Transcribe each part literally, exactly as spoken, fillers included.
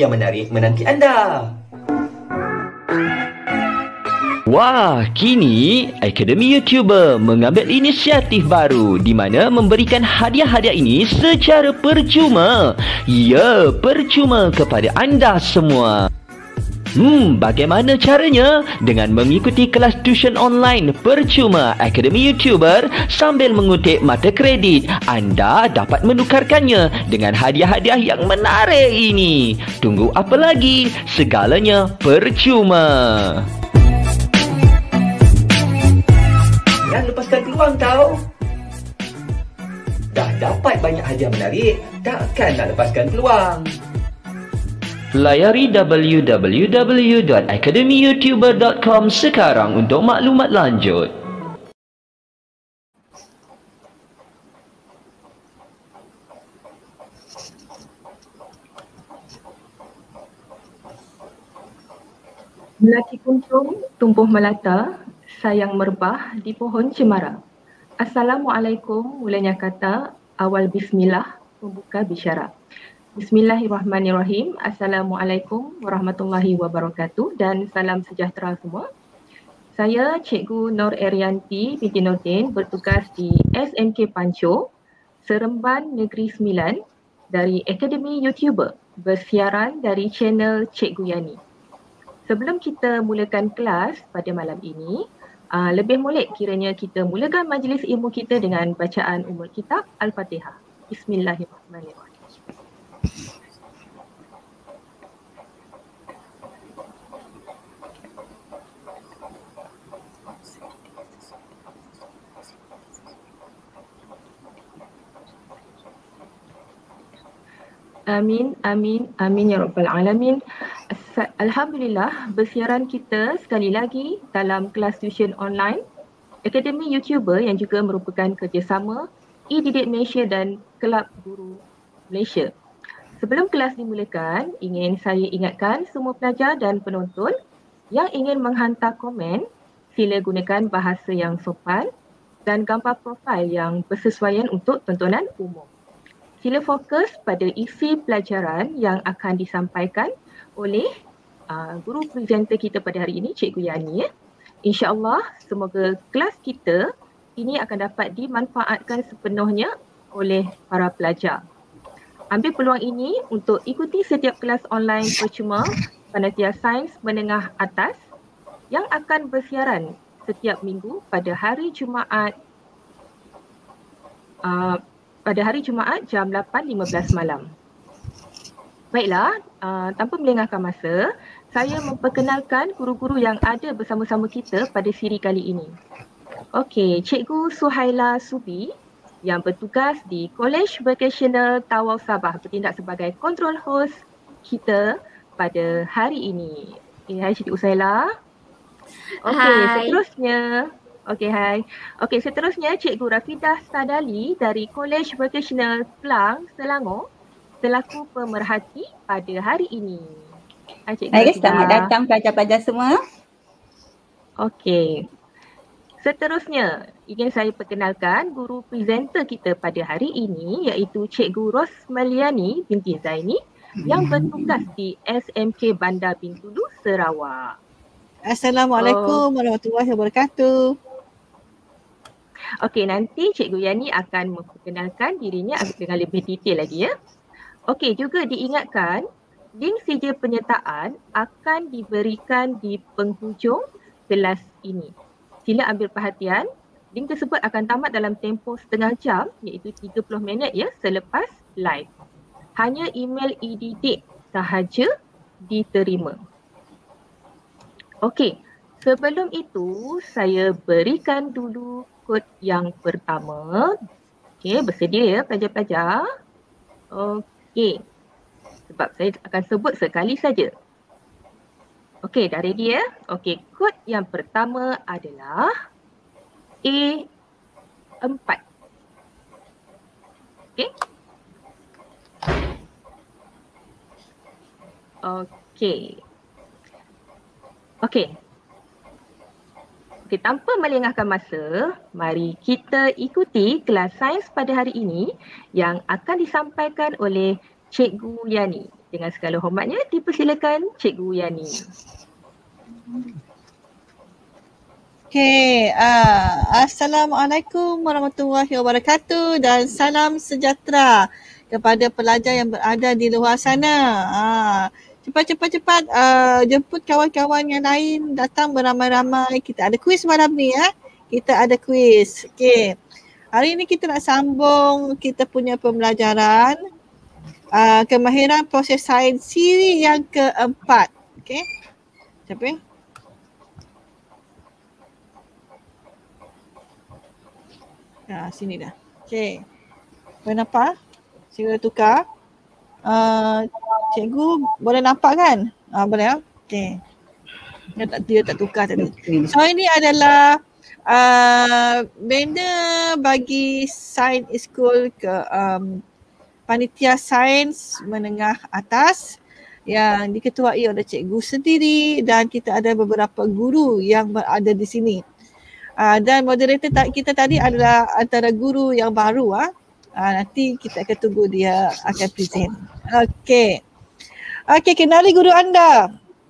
hadiah menarik menanti anda. Wah, kini Akademi YouTuber mengambil inisiatif baru di mana memberikan hadiah-hadiah ini secara percuma. Ya, percuma kepada anda semua. Hmm, bagaimana caranya? Dengan mengikuti kelas tuition online percuma Akademi YouTuber sambil mengutip mata kredit, anda dapat menukarkannya dengan hadiah-hadiah yang menarik ini. Tunggu apa lagi? Segalanya percuma. Jangan lepaskan peluang tau. Dah dapat banyak hadiah menarik, takkan nak lepaskan peluang. Layari w w w dot akademi youtuber dot com sekarang untuk maklumat lanjut. Melati kuntum, tumbuh melata, sayang merbah di pohon cemara. Assalamualaikum, mulanya kata, awal bismillah, membuka bisyara. Bismillahirrahmanirrahim. Assalamualaikum warahmatullahi wabarakatuh dan salam sejahtera semua. Saya Cikgu Nur Erianti binti Nordin, bertugas di S M K Panco, Seremban Negeri sembilan dari Akademi YouTuber, bersiaran dari channel Cikgu Yani. Sebelum kita mulakan kelas pada malam ini, uh, lebih molek kiranya kita mulakan majlis ilmu kita dengan bacaan Ummul Kitab Al-Fatihah. Bismillahirrahmanirrahim. Amin, amin, amin ya rabbal alamin. Alhamdulillah, bersiaran kita sekali lagi dalam kelas tuition online Akademi YouTuber yang juga merupakan kerjasama E-Didik Malaysia dan Kelab Guru Malaysia. Sebelum kelas dimulakan, ingin saya ingatkan semua pelajar dan penonton yang ingin menghantar komen, sila gunakan bahasa yang sopan dan gambar profil yang bersesuaian untuk tontonan umum. Sila fokus pada isi pelajaran yang akan disampaikan oleh uh, guru presenter kita pada hari ini, Cikgu Yani. Ya. InsyaAllah, semoga kelas kita ini akan dapat dimanfaatkan sepenuhnya oleh para pelajar. Ambil peluang ini untuk ikuti setiap kelas online percuma Panitia Sains Menengah Atas yang akan bersiaran setiap minggu pada hari Jumaat uh, pada hari Jumaat jam lapan lima belas malam. Baiklah, uh, tanpa melengahkan masa, saya memperkenalkan guru-guru yang ada bersama-sama kita pada siri kali ini. Okey, Cikgu Suhaila Subi yang bertugas di College Vocational Tawau Sabah bertindak sebagai control host kita pada hari ini. Okay, hai Cikgu Suhaila. Okey, seterusnya. Okey, hai. Okey, seterusnya Cikgu Rafidah Sadali dari College Vocational Pelang, Selangor selaku pemerhati pada hari ini. Hai Cikgu Hai, Rafidah. selamat datang pelajar-pelajar semua. Okey. Seterusnya, ingin saya perkenalkan guru presenter kita pada hari ini iaitu Cikgu Rosmaliani binti Zaini yang bertugas di S M K Bandar Bintulu, Sarawak. Assalamualaikum oh. warahmatullahi wabarakatuh. Okey, nanti Cikgu Yani akan memperkenalkan dirinya dengan lebih detail lagi ya. Okey, juga diingatkan link sijil penyertaan akan diberikan di penghujung kelas ini. Sila ambil perhatian, link tersebut akan tamat dalam tempoh setengah jam iaitu tiga puluh minit ya selepas live. Hanya email e-didik sahaja diterima. Okey, sebelum itu saya berikan dulu kod yang pertama. Okey, bersedia ya pelajar-pelajar? Okey, sebab saya akan sebut sekali saja. Okey, dah ready ya? Okey, kod yang pertama adalah A empat. Okey. Okey. Okey. Okey, tanpa melengahkan masa, mari kita ikuti kelas sains pada hari ini yang akan disampaikan oleh Cikgu Yani. Dengan segala hormatnya, dipersilakan Cikgu Yani. Okay, uh, Assalamualaikum warahmatullahi wabarakatuh dan salam sejahtera kepada pelajar yang berada di luar sana. Uh, cepat-cepat-cepat uh, jemput kawan-kawan yang lain datang beramai-ramai. Kita ada kuis malam ni ya. Kita ada kuis. Okay. Hari ni kita nak sambung kita punya pembelajaran uh, kemahiran proses sains siri yang keempat. Okay. Siapa ya? Ha, sini dah. Okay. Boleh nampak? Cikgu tukar. Uh, cikgu boleh nampak kan? Uh, boleh ya? Okay. Dia tak, dia tak tukar tadi. So ini adalah uh, banner bagi Sains School ke um, panitia sains menengah atas yang diketuai oleh cikgu sendiri dan kita ada beberapa guru yang berada di sini. Uh, dan moderator ta- kita tadi adalah antara guru yang baru. Ah. Uh, nanti kita akan tunggu dia akan present. Okey. Okey, kenali guru anda.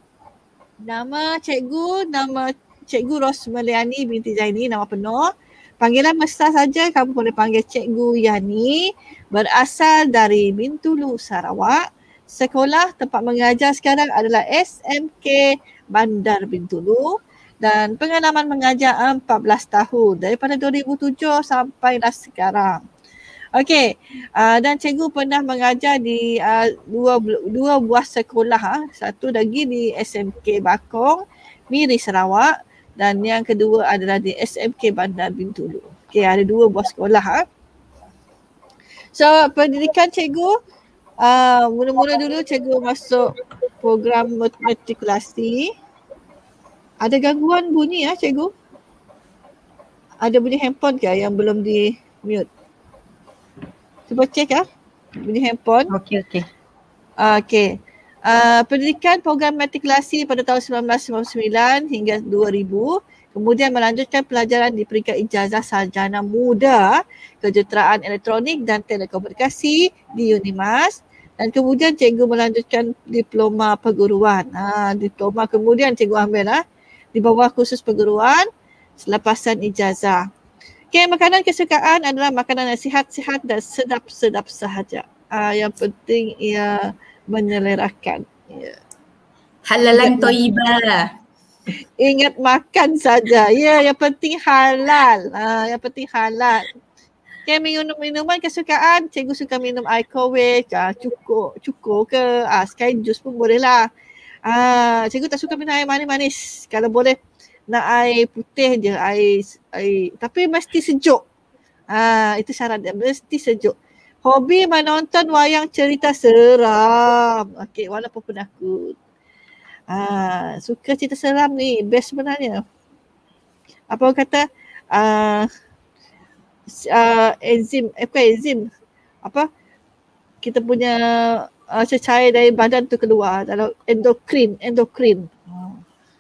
Nama cikgu, nama cikgu Rosmaliani binti Zaini, nama penuh. Panggilan mesra saja kamu boleh panggil Cikgu Yani. Berasal dari Bintulu, Sarawak. Sekolah tempat mengajar sekarang adalah S M K Bandar Bintulu. Dan pengalaman mengajar empat belas tahun daripada dua ribu tujuh sampailah sekarang. Okey, uh, dan cikgu pernah mengajar di uh, dua, dua buah sekolah. Ha. Satu lagi di S M K Bakong, Miri Sarawak dan yang kedua adalah di S M K Bandar Bintulu. Okey, ada dua buah sekolah. Ha. So, pendidikan cikgu, uh, mula-mula dulu cikgu masuk program matrikulasi. Ada gangguan bunyi ya cikgu? Ada bunyi handphone ke yang belum di mute? Cuba cek ya bunyi handphone. Okey, okey. Uh, Okey. Uh, pendidikan program matrikulasi pada tahun sembilan belas sembilan puluh sembilan hingga dua ribu. Kemudian melanjutkan pelajaran di peringkat ijazah sarjana muda kejuruteraan elektronik dan telekomunikasi di Unimas. Dan kemudian cikgu melanjutkan diploma perguruan. Ha, diploma kemudian cikgu ambil lah. Di bawah kursus perguruan selepasan ijazah. Okay, makanan kesukaan adalah makanan yang sihat-sihat dan sedap-sedap sahaja. Uh, yang penting ia menyelerakan. Yeah. Halalan toibah. Ingat makan saja. Ya, yeah, yang penting halal. Uh, yang penting halal. Okay, minum minuman kesukaan. Cikgu suka minum air kowe, uh, cukup, cukup ke, uh, sky juice pun boleh lah. Ah, cikgu tak suka minum air manis-manis. Kalau boleh nak air putih je, air, air tapi mesti sejuk. Ah, itu syarat dia, mesti sejuk. Hobi menonton wayang cerita seram. Okey, walaupun penakut. Ah, suka cerita seram ni, best sebenarnya. Apa orang kata? Ah, uh, enzim, eh bukan enzim. Apa? Kita punya Uh, cecair dari badan tu keluar dalam endokrin, endokrin. Hmm.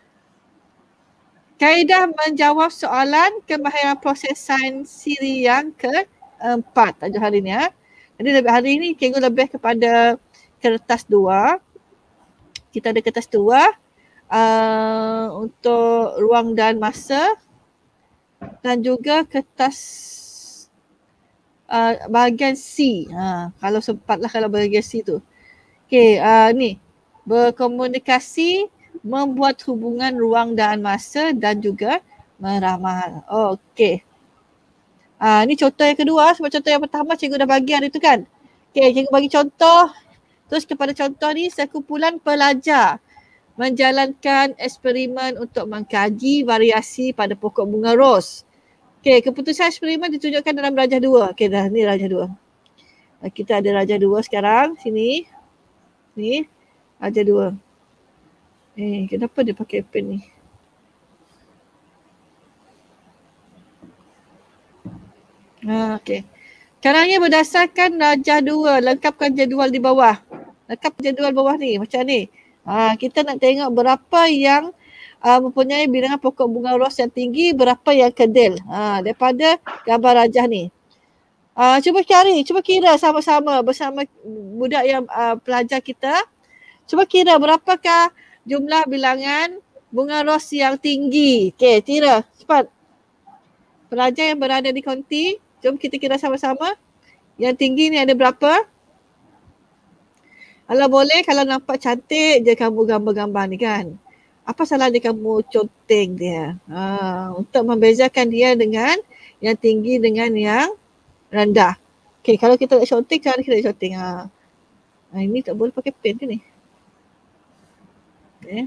Kaedah menjawab soalan kemahiran proses sains siri yang keempat tajuk hari ni. Ha? Jadi lebih hari ni cikgu lebih kepada kertas dua. Kita ada kertas dua uh, untuk ruang dan masa dan juga kertas uh, bahagian C. Ha, kalau sempatlah kalau bahagian C tu. Okey, uh, ni berkomunikasi, membuat hubungan ruang dan masa dan juga meramal. Okey. Uh, ni contoh yang kedua sebab contoh yang pertama cikgu dah bagi hari tu kan. Okey, cikgu bagi contoh. Terus kepada contoh ni sekumpulan pelajar menjalankan eksperimen untuk mengkaji variasi pada pokok bunga ros. Okey, keputusan eksperimen ditunjukkan dalam rajah dua. Okey, dah ni rajah dua. Uh, kita ada rajah dua sekarang sini. Ni rajah dua. Eh, kenapa dia pakai pen ni? Ah, okey. Caranya berdasarkan rajah dua, lengkapkan jadual di bawah. Lengkap jadual bawah ni macam ni. Ah, kita nak tengok berapa yang uh, mempunyai bilangan pokok bunga ros yang tinggi, berapa yang kedil. Ah, daripada gambar rajah ni. Uh, cuba cari, cuba kira sama-sama bersama budak yang uh, pelajar kita. Cuba kira berapakah jumlah bilangan bunga ros yang tinggi. Okey, kira cepat. Pelajar yang berada di konti, jom kita kira sama-sama. Yang tinggi ni ada berapa? Kalau boleh, kalau nampak cantik je kamu gambar-gambar ni kan. Apa salahnya kamu conteng dia? Ha, untuk membezakan dia dengan yang tinggi dengan yang rendah. Okey, kalau kita nak conteng, cara kita nak conteng. Ha. ha. Ini tak boleh pakai pen ke ni? Okay.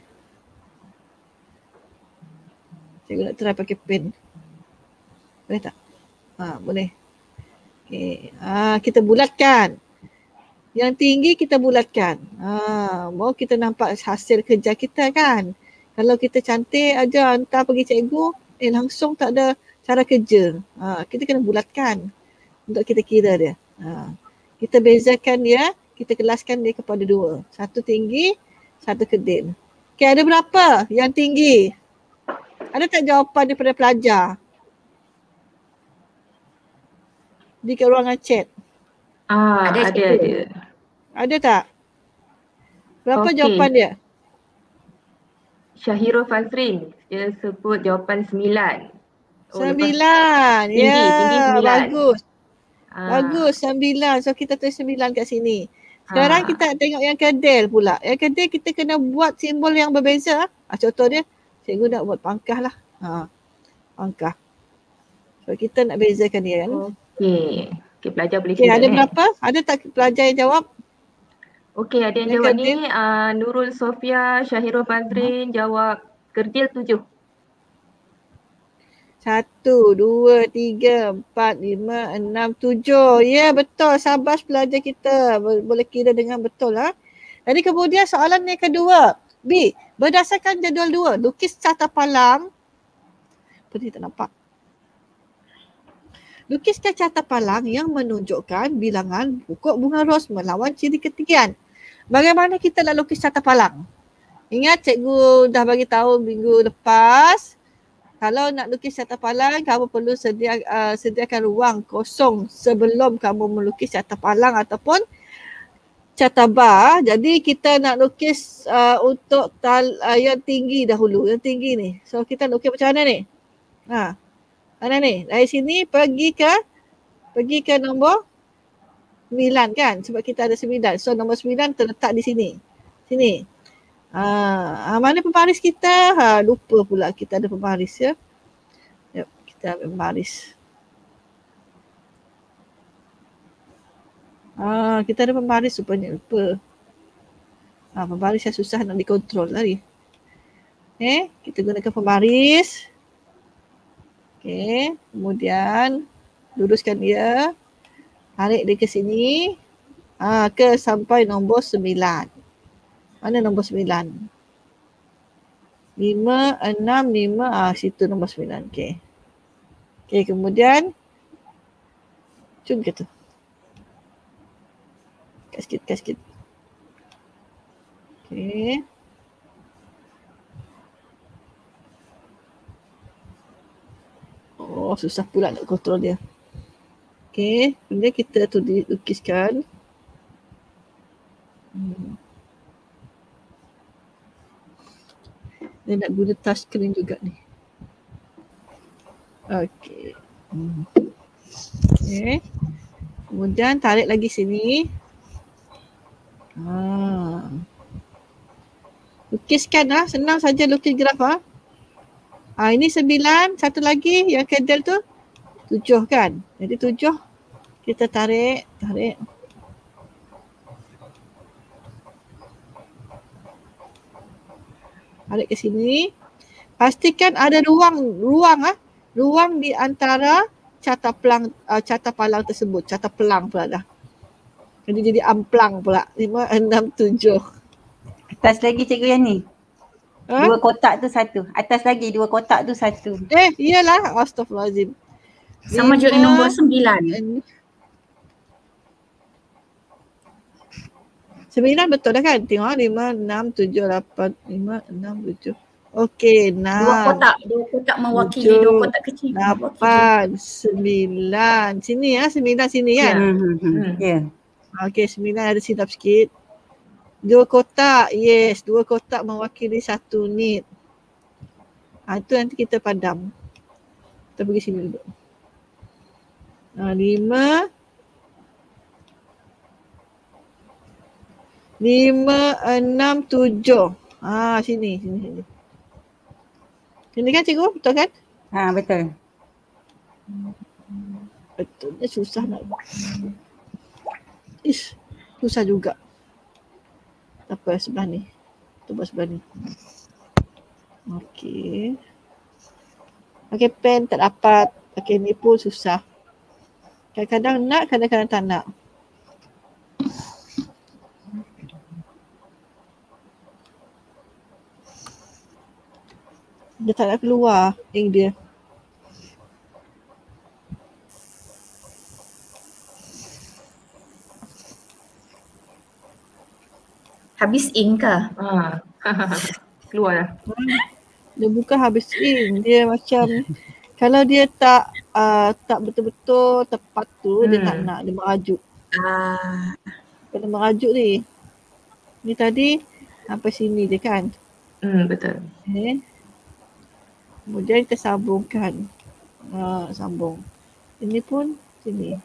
Cikgu nak try pakai pen. Boleh tak? Ha, boleh. Okey, ha, kita bulatkan. Yang tinggi kita bulatkan. Ha, baru kita nampak hasil kerja kita kan. Kalau kita cantik aja hantar pergi cikgu, eh langsung tak ada cara kerja. Ha, kita kena bulatkan untuk kita kira dia. Ha, kita bezakan dia, kita kelaskan dia kepada dua. Satu tinggi, satu kedil. Okey, ada berapa yang tinggi? Ada tak jawapan daripada pelajar? Di ruangan chat. Ah, Ada, ada, cikgu. ada. Ada tak? Berapa Okey. jawapan dia? Syahirul Fazrin, dia sebut jawapan sembilan. Oh, lepas- Sembilan. Tinggi, Ya, tinggi sembilan. bagus. Ah, Bagus, sembilan. So kita tulis sembilan kat sini. Sekarang Ah. kita nak tengok yang kedil pula. Yang kedil kita kena buat simbol yang berbeza. Ah, contoh dia, cikgu nak buat pangkah lah. Ha, pangkah. So kita nak bezakan dia kan. Okey. Okey, pelajar boleh Okey, kira ada eh. berapa? Ada tak pelajar yang jawab? Okey, ada yang Yang jawab kedil? ni uh, Nurul Sofia, Syahirul Fazrin jawab kerdil tujuh. Satu, dua, tiga, empat, lima, enam, tujuh. Ya, betul. Sabas pelajar kita. Bo- Boleh kira dengan betul lah. Jadi kemudian soalan yang kedua. B. Berdasarkan jadual dua, lukis carta palang. Apa ni tak nampak? Lukiskan carta palang yang menunjukkan bilangan pokok bunga ros melawan ciri ketinggian. Bagaimana kita nak lukis carta palang? Ingat cikgu dah bagi tahu minggu lepas. Kalau nak lukis carta palang, kamu perlu sedia, uh, sediakan ruang kosong sebelum kamu melukis carta palang ataupun carta bar. Jadi kita nak lukis uh, untuk tal, uh, yang tinggi dahulu, yang tinggi ni. So kita lukis macam mana ni? Ha. Mana ni? Dari sini pergi ke pergi ke nombor sembilan kan? Sebab kita ada sembilan. So nombor sembilan terletak di sini. Sini. Ha, mana pembaris kita? Ha, lupa pula kita ada pembaris ya. Yep, kita ambil pembaris. Ha, kita ada pembaris rupanya lupa. Ha, pembaris yang susah nak dikontrol tadi. Eh, kita gunakan pembaris. Okey, kemudian luruskan dia. Tarik dia ke sini. Ha, ke sampai nombor sembilan. Mana nombor sembilan? Lima, enam, lima. Ah, situ nombor sembilan. Okey. Okey, kemudian cun kita. Kat sikit, kat sikit. Okey. Oh, susah pula nak kontrol dia. Okey, kemudian kita tu dilukiskan. Hmm. Dia nak guna touchscreen juga ni. Okey. Hmm. Okey. Kemudian tarik lagi sini. Ha. Lukiskan lah. Senang saja lukis graf ah. Ha. Ini sembilan. Satu lagi yang kedel tu. Tujuh kan. Jadi tujuh. Kita tarik. Tarik. Tarik ke sini. Pastikan ada ruang ruang ah, ruang di antara carta pelang uh, carta palang tersebut. Carta pelang pula dah. Jadi jadi amplang pula. lima, enam, tujuh. Atas lagi cikgu yang ni. Ha? Dua kotak tu satu. Atas lagi dua kotak tu satu. Eh, iyalah. Astaghfirullahalazim. Sama juga Lima, nombor sembilan. en- Sembilan betul dah kan? Tengok lima, enam, tujuh, lapan, lima, enam, tujuh. Okey, Dua enam, kotak, dua kotak mewakili dua tujuh, kotak kecil. mewakili. lapan, sembilan. Sini ya, sembilan sini kan? Ya. Hmm, hmm, hmm. Hmm. Ya. Okey, sembilan ada silap sikit. Dua kotak, yes. Dua kotak mewakili satu unit. Ha, itu nanti kita padam. Kita pergi sini dulu. Ha, lima. Lima, enam, tujuh. Ha, sini, sini, sini. Sini kan cikgu? Betul kan? Ha, betul. Betulnya susah nak. Ish, susah juga. Tak apa, sebelah ni. Kita buat sebelah ni. Okey. Pakai pen tak dapat. Pakai ni pun susah. Kadang-kadang nak, kadang-kadang tak nak. Dia tak nak keluar ink dia. Habis ink ke? Ha. Keluar dah. Dia bukan habis ink. Dia macam kalau dia tak uh, tak betul-betul tepat tu, hmm. dia tak nak. Dia merajuk. Ah, Kena merajuk ni. Ni tadi sampai sini je kan. Hmm, betul. Okay. Kemudian kita sambungkan. Ha, sambung. Ini pun sini.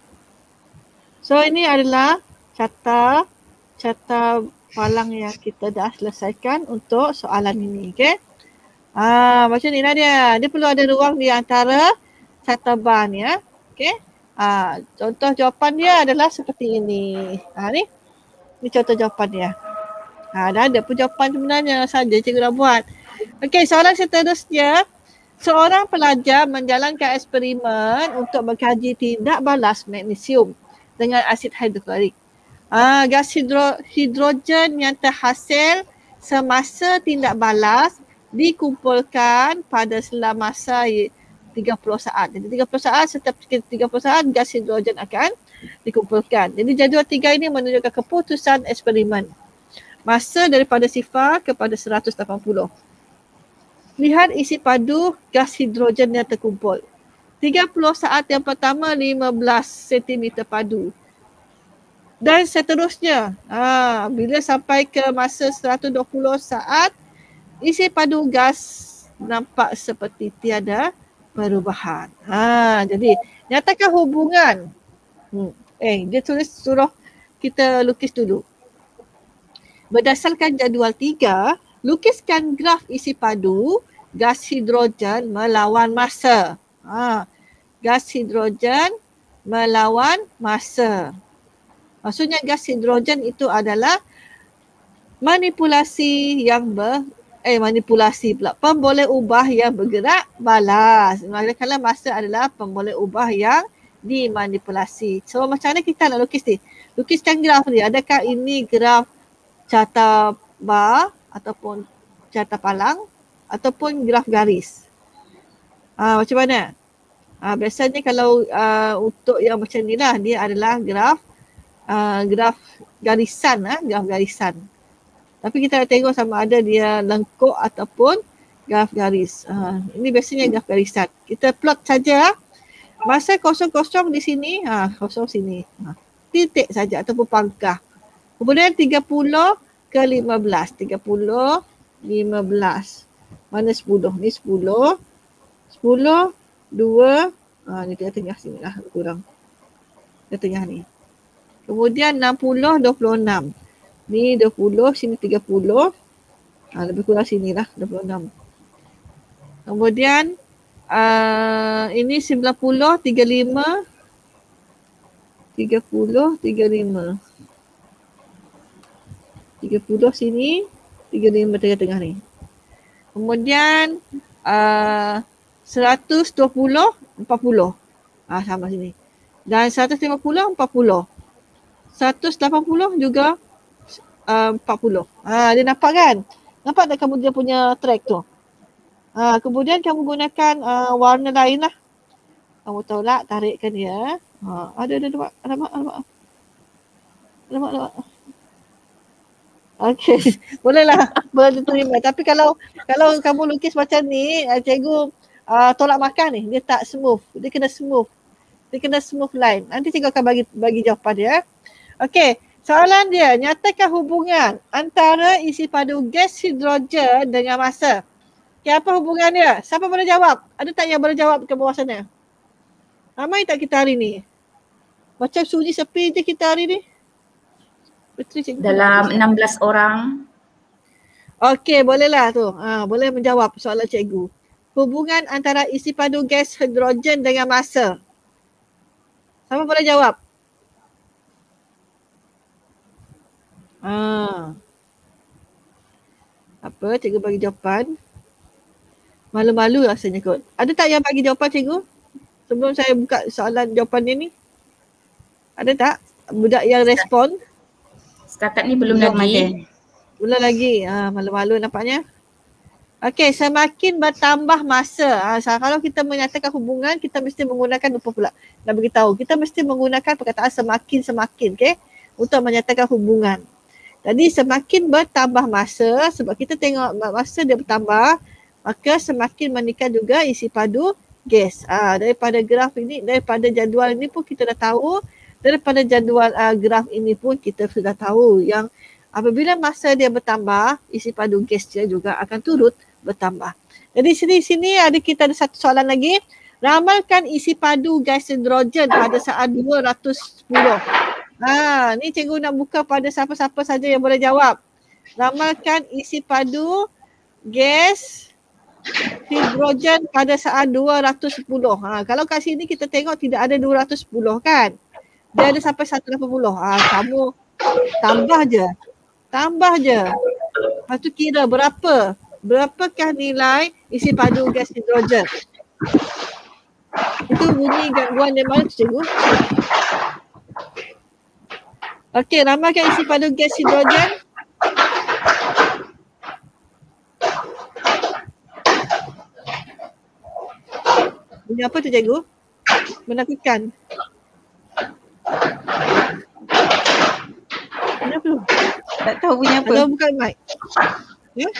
So ini adalah carta carta palang yang kita dah selesaikan untuk soalan ini. Okay. Ah, macam ni lah dia. Dia perlu ada ruang di antara carta bar ni. Ya. Okay. Ah, contoh jawapan dia adalah seperti ini. Ah, ni. Ni contoh jawapan dia. Ha, dah ada pun jawapan sebenarnya saja cikgu dah buat. Okey, soalan seterusnya. Seorang pelajar menjalankan eksperimen untuk mengkaji tindak balas magnesium dengan asid hidroklorik. Ah, gas hidro, hidrogen yang terhasil semasa tindak balas dikumpulkan pada selang masa tiga puluh saat. Jadi tiga puluh saat, setiap tiga puluh saat gas hidrogen akan dikumpulkan. Jadi jadual tiga ini menunjukkan keputusan eksperimen. Masa daripada sifar kepada seratus lapan puluh. Lihat isi padu gas hidrogen yang terkumpul. tiga puluh saat yang pertama lima belas sentimeter padu. Dan seterusnya. Ha, bila sampai ke masa seratus dua puluh saat, isi padu gas nampak seperti tiada perubahan. Ha, jadi nyatakan hubungan. Hmm. Eh, dia tulis suruh kita lukis dulu. Berdasarkan jadual tiga, lukiskan graf isi padu gas hidrogen melawan masa. Ha, gas hidrogen melawan masa. Maksudnya gas hidrogen itu adalah manipulasi yang ber, eh manipulasi pula, pemboleh ubah yang bergerak balas. Manakala masa adalah pemboleh ubah yang dimanipulasi. So macam mana kita nak lukis ni? Lukiskan graf ni. Adakah ini graf carta bar ataupun carta palang ataupun graf garis? Ah, macam mana? Ah, biasanya kalau uh, untuk yang macam ni lah, dia adalah graf uh, graf garisan, ah, graf garisan. Tapi kita nak tengok sama ada dia lengkuk ataupun graf garis. Ah, ini biasanya graf garisan. Kita plot saja masa kosong-kosong di sini, ha, kosong sini. Ha, titik saja ataupun pangkah. Kemudian tiga puluh ke lima belas. tiga puluh, lima belas. Mana sepuluh? Ni sepuluh. sepuluh, dua. Ha, ni tengah-tengah sini lah kurang. Tengah-tengah ni. Kemudian enam puluh, dua puluh enam. Ni dua puluh, sini tiga puluh. Ha, lebih kurang sini lah, dua puluh enam. Kemudian uh, ini sembilan puluh, tiga puluh lima. tiga puluh, tiga puluh lima. tiga puluh sini, tiga puluh lima tengah-tengah ni. Kemudian uh, seratus dua puluh, empat puluh. Ah, sama sini. Dan seratus lima puluh, empat puluh. seratus lapan puluh juga uh, empat puluh. Ah, dia nampak kan? Nampak tak kamu dia punya track tu? Ah, kemudian kamu gunakan uh, warna lain lah. Kamu tahu tak, tarikkan dia. Ah, ada, ada, ada. Alamak, alamak. Alamak, alamak. Okey, bolehlah, boleh diterima. Tapi kalau kalau kamu lukis macam ni, uh, cikgu uh, tolak makan ni, dia tak smooth. Dia kena smooth. Dia kena smooth line. Nanti cikgu akan bagi bagi jawapan dia. Okey, soalan dia, nyatakan hubungan antara isi padu gas hidrogen dengan masa. Okey, apa hubungan dia? Siapa boleh jawab? Ada tak yang boleh jawab ke bawah sana? Ramai tak kita hari ni? Macam sunyi sepi je kita hari ni. Betul cikgu. Dalam enam belas orang. Okey, bolehlah tu. Ha, boleh menjawab soalan cikgu. Hubungan antara isi padu gas hidrogen dengan masa. Siapa boleh jawab? Ha. Apa? Cikgu bagi jawapan. Malu-malu rasanya kot. Ada tak yang bagi jawapan cikgu? Sebelum saya buka soalan jawapan dia ni. Ada tak? Budak yang respon? Setakat ni belum Belum lagi. ada. Belum lagi. Ha, malu-malu nampaknya. Okey, semakin bertambah masa. Ha, kalau kita menyatakan hubungan, kita mesti menggunakan apa pula? Nak beritahu. Kita mesti menggunakan perkataan semakin-semakin, okey? Untuk menyatakan hubungan. Jadi semakin bertambah masa, sebab kita tengok masa dia bertambah, maka semakin meningkat juga isi padu gas. Ha, daripada graf ini, daripada jadual ini pun kita dah tahu, daripada jadual uh, graf ini pun kita sudah tahu yang apabila masa dia bertambah, isi padu gas dia juga akan turut bertambah. Jadi sini-sini ada kita ada satu soalan lagi. Ramalkan isi padu gas hidrogen pada saat dua ratus sepuluh. Ha, ni cikgu nak buka pada siapa-siapa saja yang boleh jawab. Ramalkan isi padu gas hidrogen pada saat dua ratus sepuluh. Ha, kalau kat sini kita tengok tidak ada dua ratus sepuluh kan. Dia ada sampai seratus lapan puluh. Ha, kamu tambah je. Tambah je. Lepas tu kira berapa. Berapakah nilai isi padu gas hidrogen. Itu bunyi gangguan dari mana tu cikgu? Okey, ramalkan isi padu gas hidrogen. Bunyi apa tu cikgu? Menakutkan. Bunyi apa tu? Tak tahu bunyi apa. Ada bukan mic. Ya?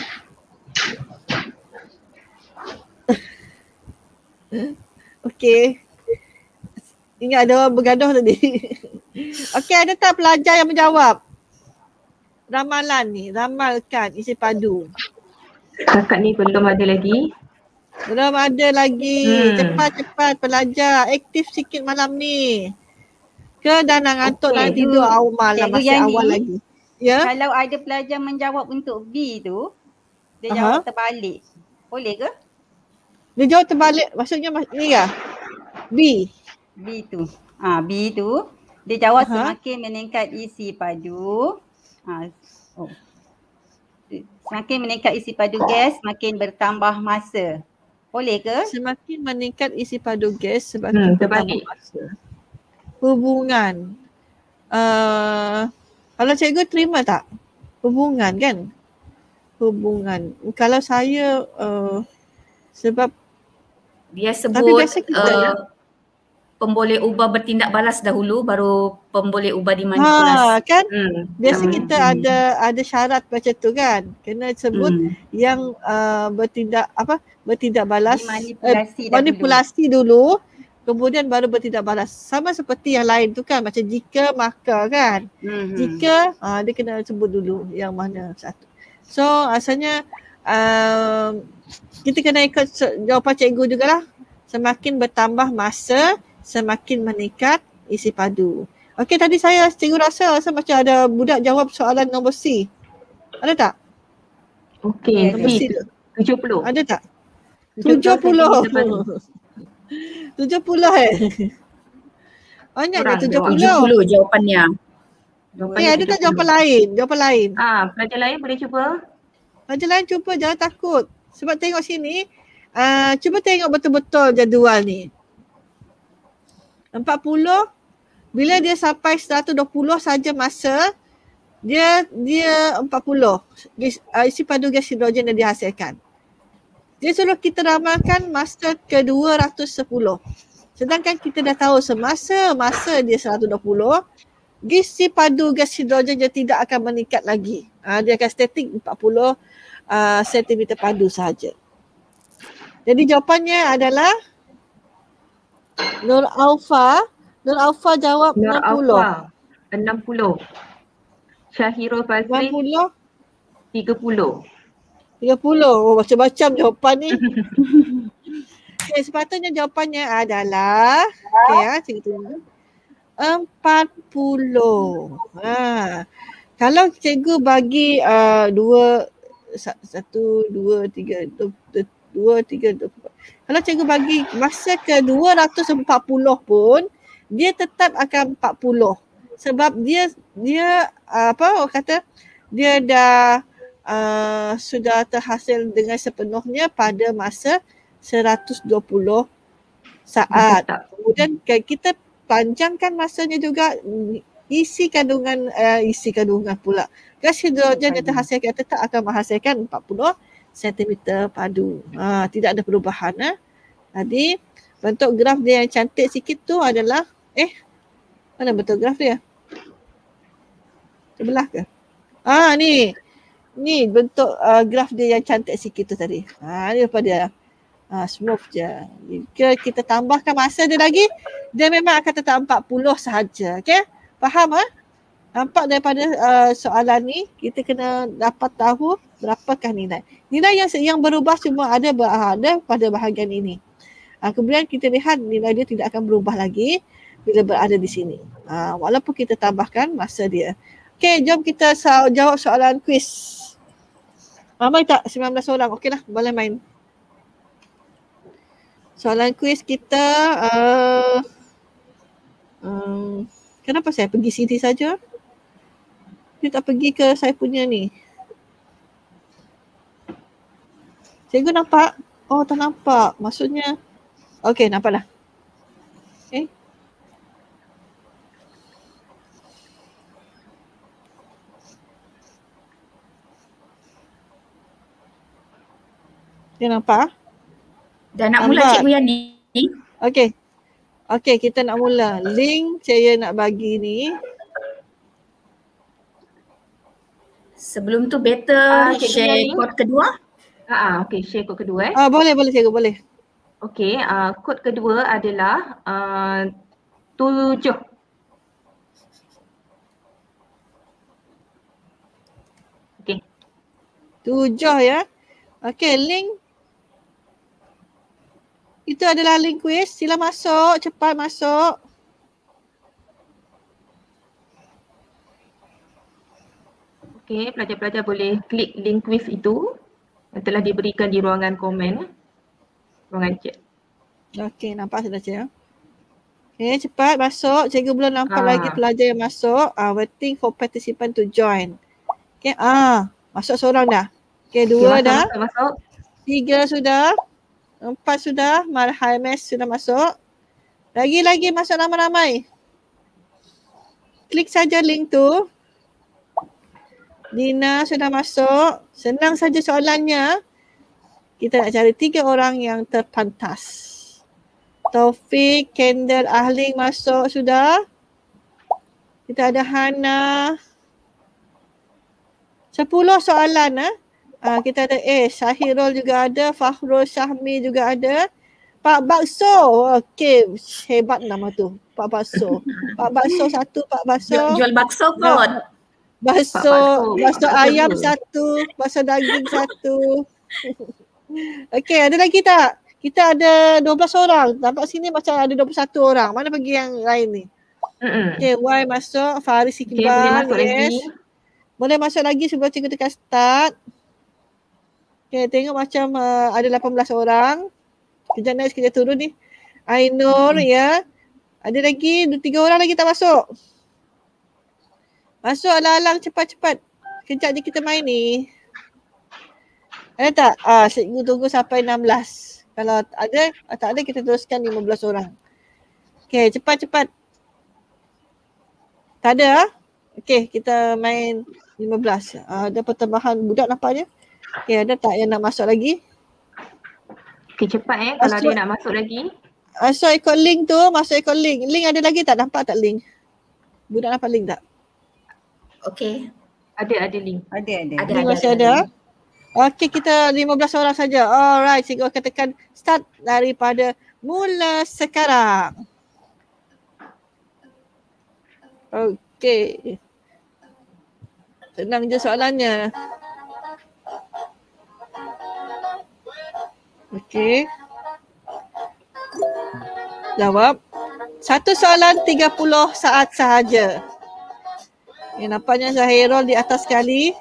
Okey. Ingat ada orang bergaduh tadi. Okey, ada tak pelajar yang menjawab? Ramalan ni, ramalkan isi padu. Kakak ni belum ada lagi. Belum ada lagi. Hmm. Cepat-cepat pelajar. Aktif sikit malam ni. Ke dah nak ngantuk, Okey. nak tidur awal malam, Cikgu masih Yani, awal lagi. Ya? Kalau ada pelajar menjawab untuk B tu, dia Aha. jawab terbalik. Boleh ke? Dia jawab terbalik. Maksudnya mas- ni ke? B. B tu. Ah, B tu dia jawab Aha. semakin meningkat isi padu. Ah, oh. Semakin meningkat isi padu gas, semakin bertambah masa. Boleh ke? Semakin meningkat isi padu gas, Hmm, semakin terbalik. bertambah masa. Hubungan. Uh, kalau cikgu terima tak? Hubungan kan? Hubungan. Kalau saya uh, sebab Dia Tapi sebut biasa kita- uh, pemboleh ubah bertindak balas dahulu baru pemboleh ubah dimanipulasi. ha, kan? Hmm. Biasa Hmm. kita ada ada syarat macam tu kan? Kena sebut Hmm. yang uh, bertindak apa? Bertindak balas. Dimanipulasi eh, dahulu. manipulasi dulu. Kemudian baru bertindak balas. Sama seperti yang lain tu kan. Macam jika, maka kan. Hmm. Jika uh, dia kena sebut dulu yang mana satu. So asalnya um, kita kena ikut se- jawapan cikgu jugalah. Semakin bertambah masa, semakin meningkat isi padu. Okey, tadi saya cikgu rasa, rasa macam ada budak jawab soalan nombor C. Ada tak? Okey, Nombor C C tu. tujuh puluh. Ada tak? tujuh puluh. tujuh puluh eh. Banyak Kurang dah tujuh tujuh puluh. puluh jawapannya. Eh, ada tak jawapan lain? Jawapan lain. Ah, pelajar lain boleh cuba. Pelajar lain cuba, jangan takut. Sebab tengok sini, uh, cuba tengok betul-betul jadual ni. empat puluh, bila dia sampai seratus dua puluh saja masa, dia dia empat puluh. Gas, uh, isi padu gas hidrogen yang dihasilkan. Dia suruh kita ramalkan masa ke dua ratus sepuluh. Sedangkan kita dah tahu semasa masa dia seratus dua puluh, gizi padu gas hidrogen dia tidak akan meningkat lagi. Uh, dia akan statik empat puluh uh, sentimeter padu sahaja. Jadi jawapannya adalah Nur Alfa. Nur Alfa jawab Nur enam puluh. Alfa enam puluh. Syahirul enam Fazli puluh. tiga puluh. tiga puluh. Oh, macam-macam jawapan ni. Okay, sepatutnya jawapannya adalah okay, ya, cikgu tunggu. empat puluh. Ha. Kalau cikgu bagi uh, dua, satu, dua, tiga, dua, dua, tiga, dua, empat. Kalau cikgu bagi masa ke dua ratus empat puluh pun, dia tetap akan empat puluh. Sebab dia, dia uh, apa orang kata, dia dah uh, sudah terhasil dengan sepenuhnya pada masa seratus dua puluh saat. Kemudian kita panjangkan masanya juga, isi kandungan, uh, isi kandungan pula. Gas hidrogen yang terhasilkan tetap akan menghasilkan empat puluh sentimeter padu. Ha, tidak ada perubahan. Eh. Jadi bentuk graf dia yang cantik sikit tu adalah, eh mana bentuk graf dia? Sebelah ke? Ah ni. Ni bentuk uh, graf dia yang cantik sikit tu tadi. Ha, ni daripada dia. Ha, smooth je. Jika kita tambahkan masa dia lagi, dia memang akan tetap empat puluh sahaja. Okay? Faham ah? Nampak daripada uh, soalan ni, kita kena dapat tahu berapakah nilai. Nilai yang yang berubah cuma ada berada pada bahagian ini. Uh, kemudian kita lihat nilai dia tidak akan berubah lagi bila berada di sini. Uh, walaupun kita tambahkan masa dia. Okay, jom kita so- jawab soalan kuis. Ramai tak? sembilan belas orang. Okey lah, boleh main. Soalan kuis kita, uh, um, kenapa saya pergi sini saja? Dia tak pergi ke saya punya ni. Cikgu nampak? Oh, tak nampak. Maksudnya, okey, nampak dah. Okay. Dia nampak? Dah nak Nampak. mula Cikgu Yani. Okey. Okey, kita nak mula. Link saya nak bagi ni. Sebelum tu better Ah, Cikgu share Yani. kod kedua. Ah, ah, okey, share kod kedua eh. Ah, boleh, boleh cikgu, boleh. Okey, uh, kod kedua adalah uh, tujuh. Okey. Tujuh ya. Okey, link. Itu adalah link kuis. Sila masuk, cepat masuk. Okey, pelajar-pelajar boleh klik link kuis itu yang telah diberikan di ruangan komen, ruangan chat. Okey, nampak sudah cikgu. Okey, cepat masuk. Cikgu belum nampak Ah. lagi pelajar yang masuk. Ah, waiting for participant to join. Okey, ah, masuk seorang dah. Okey, dua Okey, dah. masuk, masuk, masuk. Tiga sudah. Empat sudah. Marhames sudah masuk. Lagi-lagi masuk ramai-ramai. Klik saja link tu. Nina sudah masuk. Senang saja soalannya. Kita nak cari tiga orang yang terpantas. Taufik, Kendall, Ahling masuk sudah. Kita ada Hana. Sepuluh soalan. Eh? Uh, kita ada eh Syahirul juga ada. Fakhrul Syahmi juga ada. Pak Bakso. Okey, hebat nama tu. Pak Bakso. Pak Bakso satu, Pak Bakso. Jual, jual bakso kot. Bakso, Bakso, bakso bakso ayam dulu. satu, bakso daging satu. Okey, ada lagi tak? Kita ada dua belas orang. Nampak sini macam ada dua puluh satu orang. Mana pergi yang lain ni? Mm-mm. Okey, Y masuk, Faris Okey, boleh Iqbal, masuk yes. lagi. Boleh masuk lagi sebelum cikgu tekan start. Okey, tengok macam uh, ada lapan belas orang. Kejap naik, kejap turun ni. Ainur hmm. ya. Ada lagi, dua, tiga orang lagi tak masuk. Masuk alang-alang cepat-cepat. Kejap je kita main ni. Ada tak? Ah, cikgu tunggu sampai enam belas. Kalau ada, tak ada kita teruskan lima belas orang. Okey, cepat-cepat. Tak ada? Okey, kita main lima belas. Ah, ada pertambahan budak nampaknya. Okey, ada tak yang nak masuk lagi? Okey, cepat eh kalau Masuk. dia nak masuk lagi. Masuk ikut link tu, masuk ikut link. Link ada lagi tak? Nampak tak link? Budak dapat link tak? Okey. Ada, ada link. Ada, ada. Ada, Link ada, masih ada. ada? Okey, kita lima belas orang saja. Alright, cikgu akan tekan start daripada mula sekarang. Okey. Senang je soalannya. Okey. Jawab. Satu soalan tiga puluh saat sahaja. Okay, nampaknya Zahirul di atas sekali.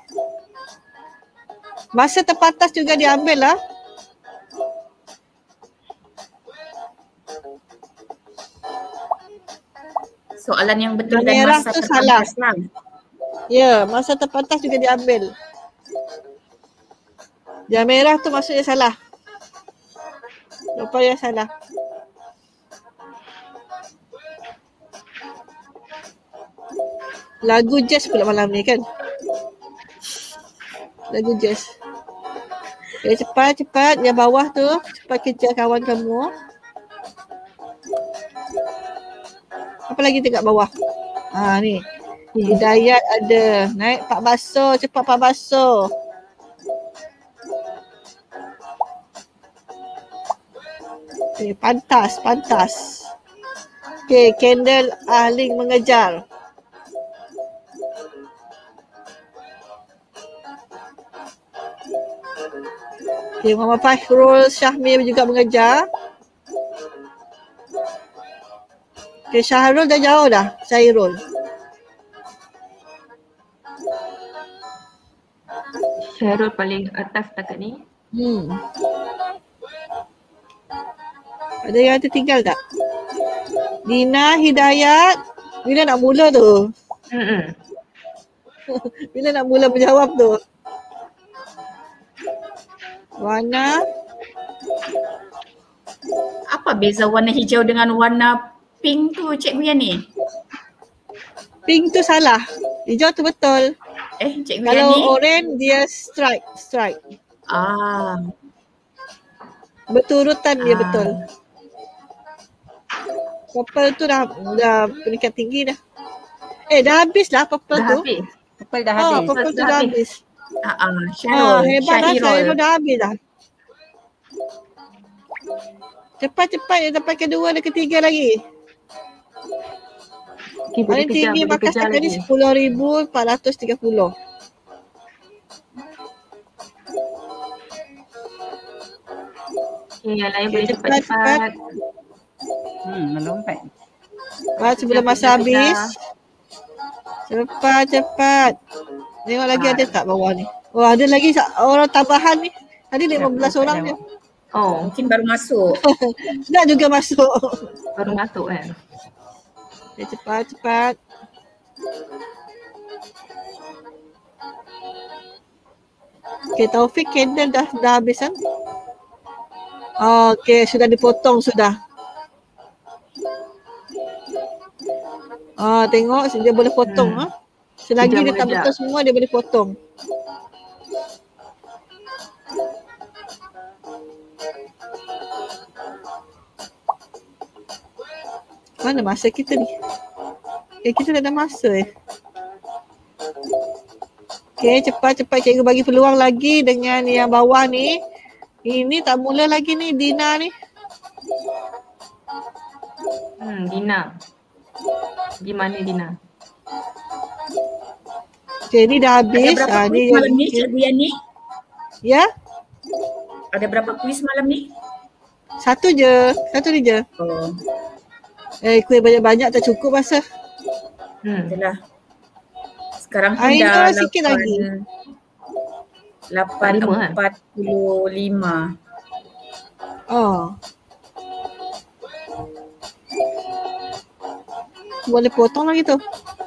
Masa terbatas juga diambil lah. Soalan yang betul Yang dan merah masa tu salah. terbatas lah. Ya, masa terbatas juga diambil. Yang merah tu maksudnya salah. Jawapan yang salah. Lagu jazz pula malam ni kan? Lagu jazz. Okay, cepat, cepat. Yang bawah tu, cepat kejar kawan kamu. Apa lagi dekat bawah? Ha ni. Hidayat ada. Naik Pak Baso. Cepat Pak Baso. Okay, pantas, pantas. Okay, Kendall Ahling mengejar. Okay, Muhammad Fakhrul Syahmir juga mengejar. Okay, Syahrul dah jauh dah. Syahrul. Syahrul paling atas takat ni. Hmm. Ada yang tertinggal tak? Dina, Hidayat. Bila nak mula tu? Hmm. Bila nak mula menjawab tu? Warna. Apa beza warna hijau dengan warna pink tu Cikgu Yani? Pink tu salah. Hijau tu betul. Eh Cikgu Kalau Yani? orange dia strike. Strike. Ah. Beturutan dia Ah. betul. Purple tu dah dah peringkat tinggi dah. Eh dah habis lah purple Dah tu. habis. Purple dah Ah, habis. purple tu Dah dah habis. habis. Ah, ah. Ah, Syarul. hebat dah. Syahirul. Syahirul dah habis dah. Cepat-cepat dia dapat kedua dan ketiga lagi. Okay, boleh Paling kejar, tinggi boleh markas kejar takat ni lagi. sepuluh ribu empat ratus tiga puluh. Okay, yang lain Okay, boleh cepat, cepat-cepat. Hmm, melompat. Ah, sebelum masa habis. Cepat, cepat. Tengok lagi Ah. ada tak bawah ni? Oh, ada lagi sa- orang tambahan ni. Tadi lima belas Dapat orang je. jawab. Oh, Mungkin baru masuk. Dah juga masuk. baru masuk kan. Okay, cepat, cepat. Okay, Taufik Kendall dah dah habis kan? Okay, sudah dipotong sudah. Ah, tengok dia boleh potong Hmm. ah. Selagi Kejap dia tak mengejap. betul semua dia boleh potong. Mana masa kita ni? Eh, kita dah ada masa eh. Okay, cepat-cepat cikgu bagi peluang lagi dengan yang bawah ni. Ini tak mula lagi ni, Dina ni. Hmm, Dina. Di mana Dina? Okay, ni dah Ada habis. berapa Ah, kuis ni malam ni Cikgu Yani? ya, Ada berapa kuis malam ni? satu je. Satu ni je. Oh, Eh, kuih banyak-banyak tak cukup masa. Hmm. itulah. Sekarang pun Aina dah sikit lagi. lapan Lima, kan? empat puluh lima. Oh. Boleh potong lagi tu.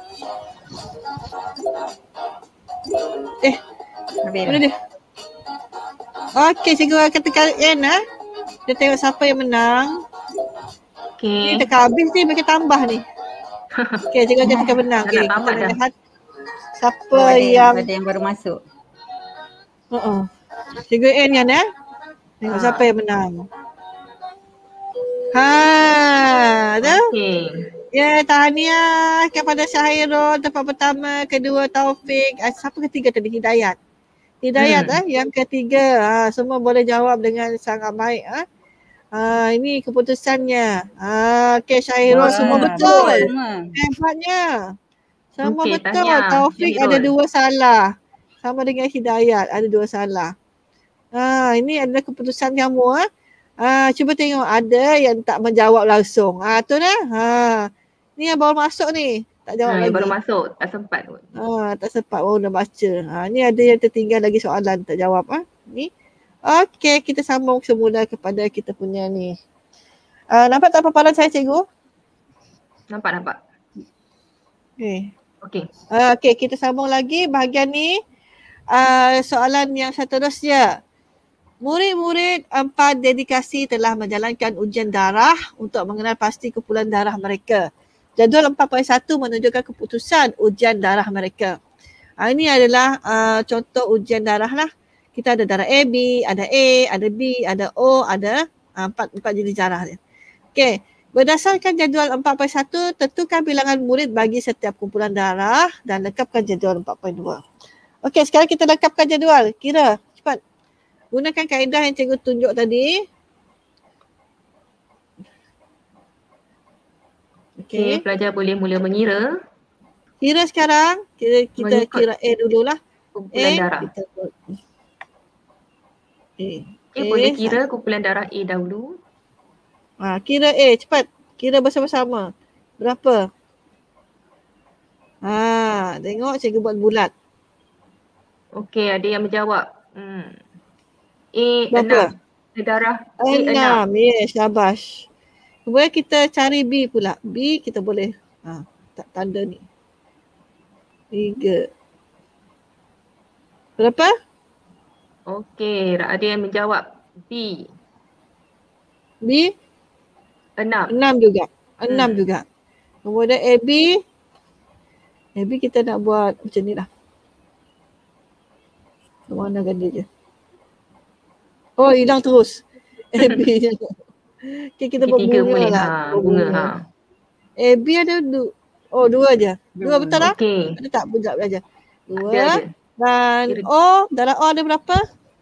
Eh, Habis mana dah. dia? Okey, cikgu akan tekan end ah. Kita tengok siapa yang menang. Ni Okay. tekan habis ni bagi tambah ni. Okey, cikgu akan tekan menang. Dah Okey, nak kita tamat nak dah. lihat siapa Oh, ada, yang ada yang baru masuk. uh-uh. Cikgu end yang eh. Tengok Ha. siapa yang menang. Ha, dah. Okay. Ya, tahniah kepada Syahirul tempat pertama, kedua Taufik, ah, siapa ketiga tadi? Hidayat. Hidayat Hmm. ah yang ketiga. Ah, semua boleh jawab dengan sangat baik ah. Ah, ini keputusannya. Ah, okey Syahirul Wah, semua Wah, betul. semua. Hebatnya. Semua Okey, betul. tahniah, Taufik Syahirul. ada dua salah. Sama dengan Hidayat ada dua salah. Ah, ini adalah keputusan kamu ah. Ah, cuba tengok ada yang tak menjawab langsung. Ah, tu dah. Ha. Ni yang baru masuk ni. Tak jawab Ha, lagi. yang baru masuk, tak sempat pun. Ah, tak sempat baru dah baca. Ha, ni ada yang tertinggal lagi soalan tak jawab ah. Ni. Okey, kita sambung semula kepada kita punya ni. Ah, nampak tak paparan saya cikgu? Nampak, nampak. Okey. Okey. Ah, okey, kita sambung lagi bahagian ni. Ah, soalan yang seterusnya. Murid-murid empat dedikasi telah menjalankan ujian darah untuk mengenal pasti kumpulan darah mereka. Jadual empat titik satu menunjukkan keputusan ujian darah mereka. Ha, ini adalah uh, contoh ujian darah lah. Kita ada darah A B, ada A, ada B, ada O, ada uh, empat, empat jenis darah dia. Okey, berdasarkan jadual empat titik satu, tentukan bilangan murid bagi setiap kumpulan darah dan lengkapkan jadual empat titik dua. Okey, sekarang kita lengkapkan jadual. Kira, cepat. Gunakan kaedah yang cikgu tunjuk tadi. Okey, Okey. pelajar boleh mula mengira Kira sekarang. Kira, kita Mengikut kira A dululah. kumpulan A. darah. Kita buat A. Okey, boleh kira kumpulan darah A dahulu. Ha, kira A. Cepat. Kira bersama-sama. Berapa? Ha, tengok cikgu buat bulat. Okey, ada yang menjawab. Hmm. A Berapa? enam. Darah A enam. Enam. Yes, syabas. Kemudian kita cari B pula. B kita boleh. Ha, tak tanda ni. Tiga. Berapa? Okey, ada yang menjawab B. B? Enam. Enam juga. Enam Hmm. juga. Kemudian A B. A B kita nak buat macam ni lah. Mana kan dia je. Oh, hilang terus. A B je. Okay, kita buat Tiga bunga boleh. lah. Ha, Buat bunga. Ha. A B ada du- oh dua je. Dua betul tak? Okey. Ada tak? Sekejap aja. Dua. Ada, ada. Dan Kira- O, darah O ada berapa?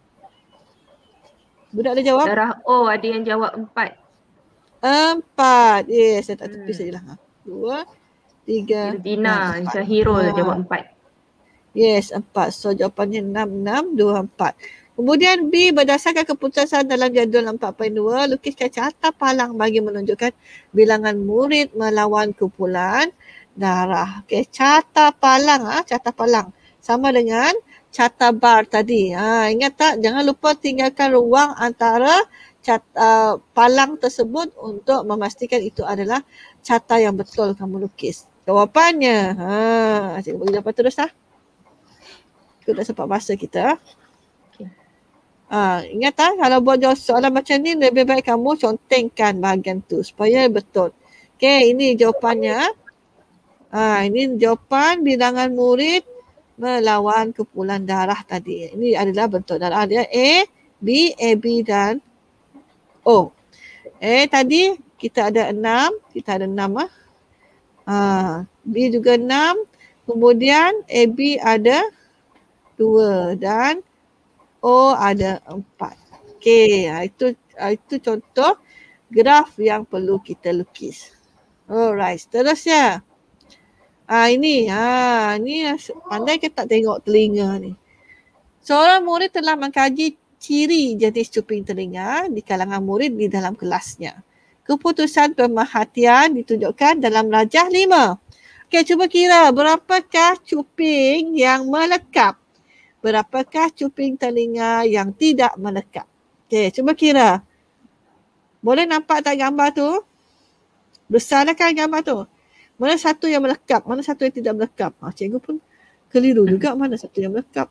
Budak ada jawab? Darah O ada yang jawab empat. Empat. Yes, saya tak tepi Hmm. sajalah. Ha. Dua, tiga, Dina, empat. Syahirul Ha. jawab empat. Yes, empat. So jawapannya enam, enam, dua, empat. Kemudian B, berdasarkan keputusan dalam jadual empat titik dua, lukiskan carta palang bagi menunjukkan bilangan murid melawan kumpulan darah. Okey, carta palang ah, carta palang sama dengan carta bar tadi. Ha, ingat tak? Jangan lupa tinggalkan ruang antara carta palang tersebut untuk memastikan itu adalah carta yang betul kamu lukis. Jawapannya, ha, cikgu bagi jawapan terus lah. Kita tak sempat masa kita. Okey. Ha, ingat tak, kalau buat jawab soalan macam ni lebih baik kamu contengkan bahagian tu supaya betul. Okey, ini jawapannya. Ha, ini jawapan bilangan murid melawan kumpulan darah tadi. Ini adalah bentuk darah dia A, B, A B dan O. Eh tadi kita ada enam, kita ada enam ah. Ha, B juga enam. Kemudian A B ada dua dan O ada empat. Okey, itu itu contoh graf yang perlu kita lukis. Alright, seterusnya. Ah ini, ah ni pandai ke tak tengok telinga ni. Seorang murid telah mengkaji ciri jenis cuping telinga di kalangan murid di dalam kelasnya. Keputusan pemerhatian ditunjukkan dalam rajah lima. Okey, cuba kira berapakah cuping yang melekat? Berapakah cuping telinga yang tidak melekat? Okey, cuba kira. Boleh nampak tak gambar tu? Besarlah kan gambar tu? Mana satu yang melekap, mana satu yang tidak melekap? Ha, cikgu pun keliru juga mana satu yang melekap.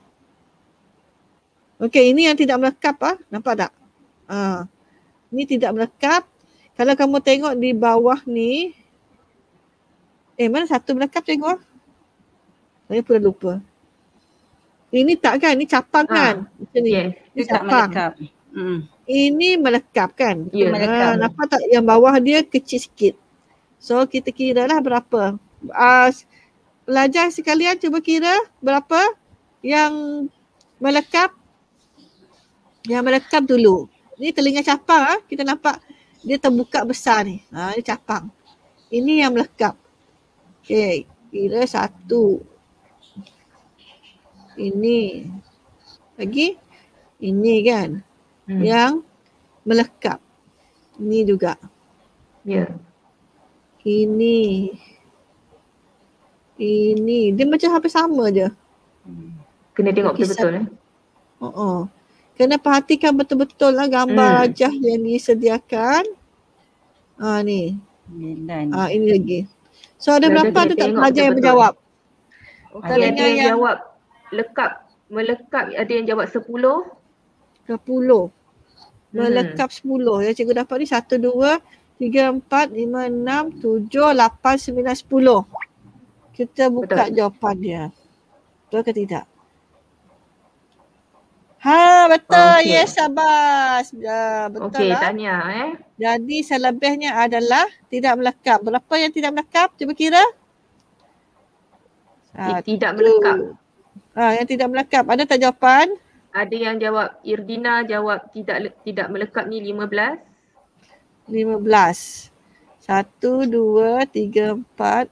Okey, ini yang tidak melekap ah. Nampak tak? Ha. Ini tidak melekap. Kalau kamu tengok di bawah ni, eh mana satu melekap cikgu? Saya pun dah lupa. Ini tak kan? Ini capang Ha. kan? Macam ni. Yes. Ini Itu tak capang. melekap. Hmm. Ini melekap kan? Ya. Melekap. Ha, nampak tak yang bawah dia kecil sikit. So kita kira lah berapa. Uh, pelajar sekalian cuba kira berapa yang melekap. Yang melekap dulu. Ni telinga capang ah, kita nampak dia terbuka besar ni. Ha, ni capang. Ini yang melekap. Okey, kira satu. Ini. Lagi. Ini kan. Hmm. Yang melekap. Ini juga. Ya. Yeah. Ini. Ini. Dia macam hampir sama je. Kena tengok betul-betul eh. Oh, oh. Kena perhatikan betul-betul lah gambar hmm. rajah yang disediakan. Ah ni. Dan. Ah ini lagi. So ada berapa tu tak pelajar yang menjawab? Okay, ada yang, yang jawab lekap, melekap, ada yang jawab sepuluh. Sepuluh. Melekap hmm. sepuluh. Yang cikgu dapat ni satu, dua, tiga, empat, lima, enam, tujuh, lapan, sembilan, sepuluh. Kita buka betul. Jawapan dia. Betul ke tidak? Ha, betul. Okay. Yes, Abbas. Ya, betul okay, lah. Okey, tanya eh. Jadi selebihnya adalah tidak melekap. Berapa yang tidak melekap? Cuba kira. Satu. Tidak melekap. Ha, yang tidak melekap. Ada tak jawapan? Ada yang jawab Irdina jawab tidak tidak melekap ni lima belas. lima belas. Satu, dua, tiga, empat,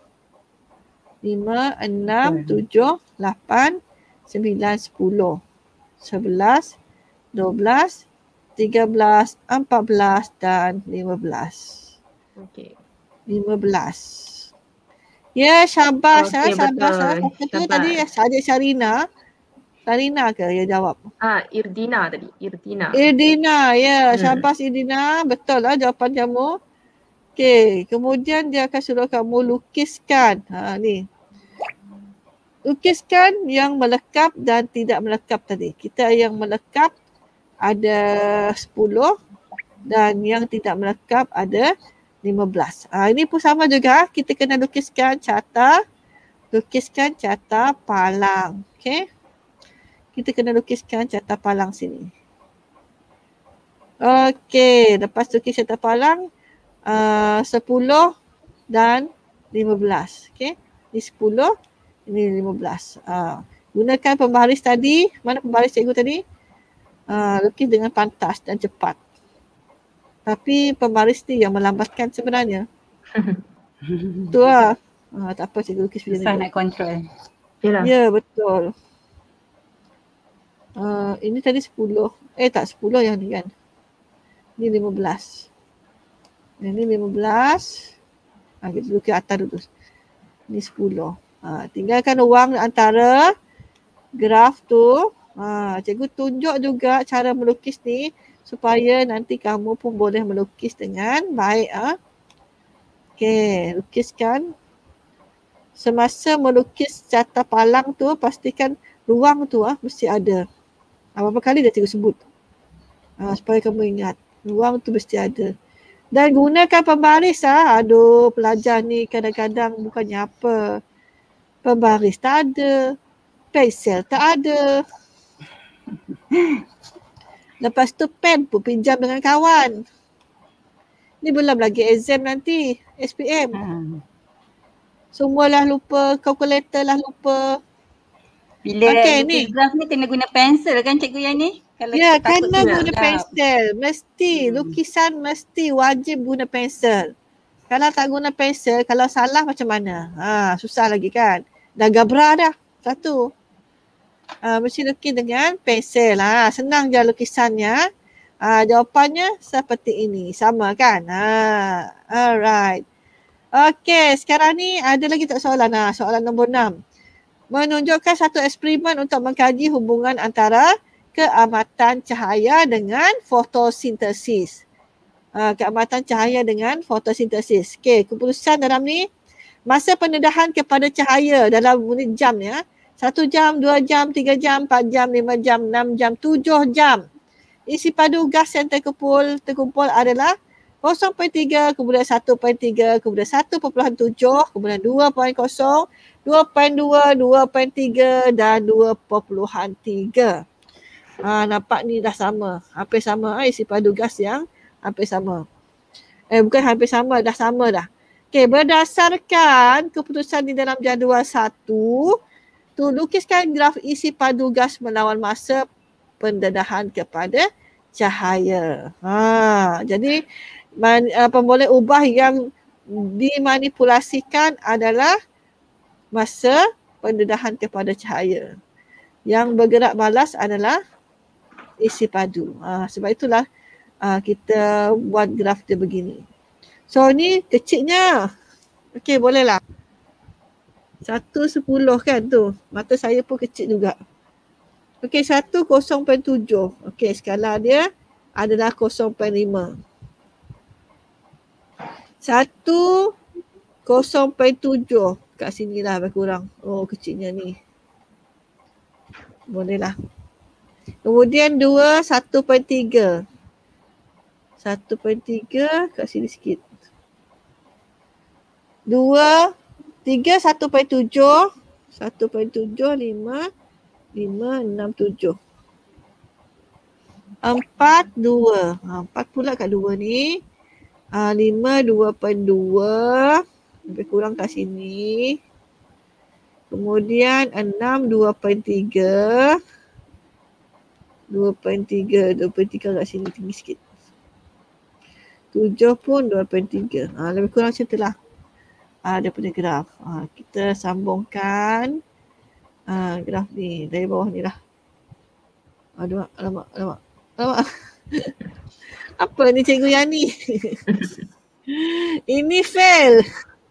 lima, enam, tujuh, lapan, sembilan, sepuluh. Sebelas, dua belas, tiga belas, empat belas dan lima belas. Okey. Lima belas. Ya, syabas. Okay, ha, syabas. Ha. Satu tadi Sadik Syarina. Syarina ke yang jawab? Ah, Irdina tadi. Irdina. Irdina, ya. Hmm. Syabas Irdina. Betul lah jawapan kamu. Okey. Kemudian dia akan suruh kamu lukiskan. Ha, ni. Lukiskan yang melekap dan tidak melekap tadi. Kita yang melekap ada sepuluh dan yang tidak melekap ada lima belas. Ha, ini pun sama juga. Kita kena lukiskan carta. Lukiskan carta palang. Okey. Kita kena lukiskan carta palang sini. Okey. Lepas lukis carta palang uh, sepuluh dan lima belas. Okey. Ini sepuluh. Ini lima belas. Uh, gunakan pembaris tadi. Mana pembaris cikgu tadi? Uh, lukis dengan pantas dan cepat. Tapi pembaris ni yang melambatkan sebenarnya. Betul lah. Uh, tak apa cikgu lukis macam ni. Susah nak kontrol. Yalah. Ya, betul. Uh, ini tadi sepuluh. Eh tak sepuluh yang ni kan. Ini lima belas. Ini lima belas. Uh, kita lukis atas dulu. Ini sepuluh. Ha, tinggalkan ruang antara graf tu. Ha, cikgu tunjuk juga cara melukis ni supaya nanti kamu pun boleh melukis dengan baik. Ha. Okey, lukiskan. Semasa melukis carta palang tu, pastikan ruang tu ha, mesti ada. Ha, berapa kali dah cikgu sebut. Ha, supaya kamu ingat. Ruang tu mesti ada. Dan gunakan pembaris. Ha. Aduh, pelajar ni kadang-kadang bukannya apa. Pembaris tak ada. Pensel tak ada. Lepas tu pen pun pinjam dengan kawan. Ni belum lagi exam nanti. S P M. Hmm. Semualah lupa. Kalkulator lah lupa. Bila okay, ni graf ni kena guna pensel kan cikgu yang ni? Kalau ya, kena guna graf. Pensel. Mesti. Hmm. Lukisan mesti wajib guna pensel. Kalau tak guna pensel, kalau salah macam mana? Ha, susah lagi kan? Dah gabra dah. Satu. Uh, mesti lukis dengan pensel. Ha. Senang je lukisannya. Uh, jawapannya seperti ini. Sama kan? Ha. Alright. Okay. Sekarang ni ada lagi tak soalan? Ha. Soalan nombor enam. Menunjukkan satu eksperimen untuk mengkaji hubungan antara keamatan cahaya dengan fotosintesis. Uh, keamatan cahaya dengan fotosintesis. Okay. Keputusan dalam ni. Masa pendedahan kepada cahaya dalam unit jam ya. Satu jam, dua jam, tiga jam, empat jam, lima jam, enam jam, tujuh jam. Isi padu gas yang terkumpul, terkumpul adalah kosong perpuluhan tiga, kemudian satu perpuluhan tiga, kemudian satu perpuluhan tujuh, kemudian dua perpuluhan kosong, dua perpuluhan dua, dua perpuluhan tiga dan dua perpuluhan tiga. Ha, nampak ni dah sama. Hampir sama ha, isi padu gas yang hampir sama. Eh bukan hampir sama, dah sama dah. Okey, berdasarkan keputusan di dalam jadual satu, tu lukiskan graf isi padu gas melawan masa pendedahan kepada cahaya. Ha, jadi man, uh, pemboleh ubah yang dimanipulasikan adalah masa pendedahan kepada cahaya. Yang bergerak balas adalah isi padu. Ha, sebab itulah uh, kita buat graf dia begini. So ni kecilnya. Okey, bolehlah. Satu sepuluh kan tu. Mata saya pun kecil juga. Okey, satu kosong perpuluhan tujuh. Okey, skala dia adalah kosong perpuluhan lima. Satu kosong perpuluhan tujuh. Kat sini lah lebih kurang. Oh, kecilnya ni. Bolehlah. Kemudian dua, satu perpuluhan tiga. Satu perpuluhan tiga kat sini sikit. Dua, tiga, satu perpuluhan tujuh. Satu perpuluhan tujuh, lima. Lima, enam, tujuh. Empat, dua. Ha, empat pula kat dua ni. Ha, lima, dua perpuluhan dua. Lebih kurang kat sini. Kemudian enam, dua perpuluhan tiga. Dua perpuluhan tiga. Dua perpuluhan tiga kat sini tinggi sikit. Tujuh pun dua perpuluhan tiga. Ha, lebih kurang macam tu lah. Ha, daripada graf. Ha, kita sambungkan ha, graf ni dari bawah ni lah. Aduh, alamak, alamak. Alamak. Apa ni Cikgu Yani? Ini fail.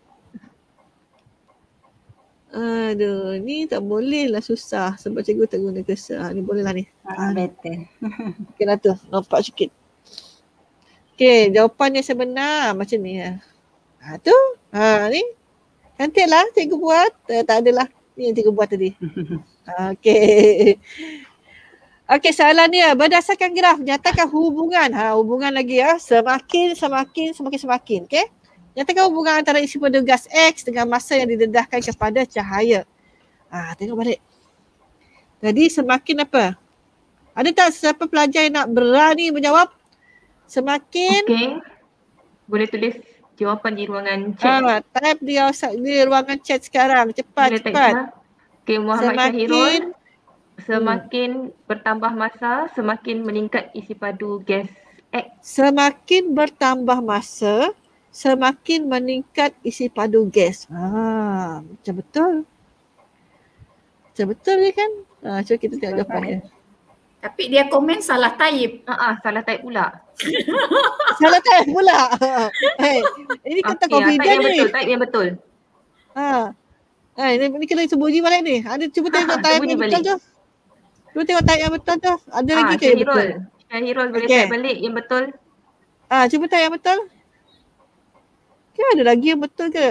Aduh, ni tak boleh lah, susah sebab cikgu tak guna cursor. Ha, ni boleh lah ni. Ha, better. Okey lah tu, nampak sikit. Okey, jawapan yang sebenar macam ni lah. Ha tu, ha ni. Cantik lah cikgu buat. Eh, tak adalah. Ni yang cikgu buat tadi. Ha, okey. Okey, soalan dia. Berdasarkan graf, nyatakan hubungan. Ha, hubungan lagi ya. Semakin, semakin, semakin, semakin. Okey. Nyatakan hubungan antara isi padu gas X dengan masa yang didedahkan kepada cahaya. Ha, tengok balik. Jadi semakin apa? Ada tak siapa pelajar yang nak berani menjawab? Semakin. Okey. Boleh tulis jawapan di ruangan chat. Ha, type di, di ruangan chat sekarang. Cepat, Boleh cepat. Okey, Muhammad Semakin. Syahirul. Semakin hmm. bertambah masa, semakin meningkat isi padu gas X. Semakin bertambah masa, semakin meningkat isi padu gas. Ha, macam betul. Macam betul je kan? Ha, cuba kita tengok jawapannya. Tapi dia komen salah type. Ha ah, salah type pula. Salah type pula. Hey, ini kata okay, confident type yang ni. betul, type yang betul. Ha. Ha, ini, ini kena sembunyi balik ni. Ada cuba tengok type yang betul tu. Cuba tengok type yang betul tu. Ada ha, lagi ke yang betul? Syahirul boleh okay. type balik yang betul. Ah, ha, cuba type yang betul. Ke ada lagi yang betul ke?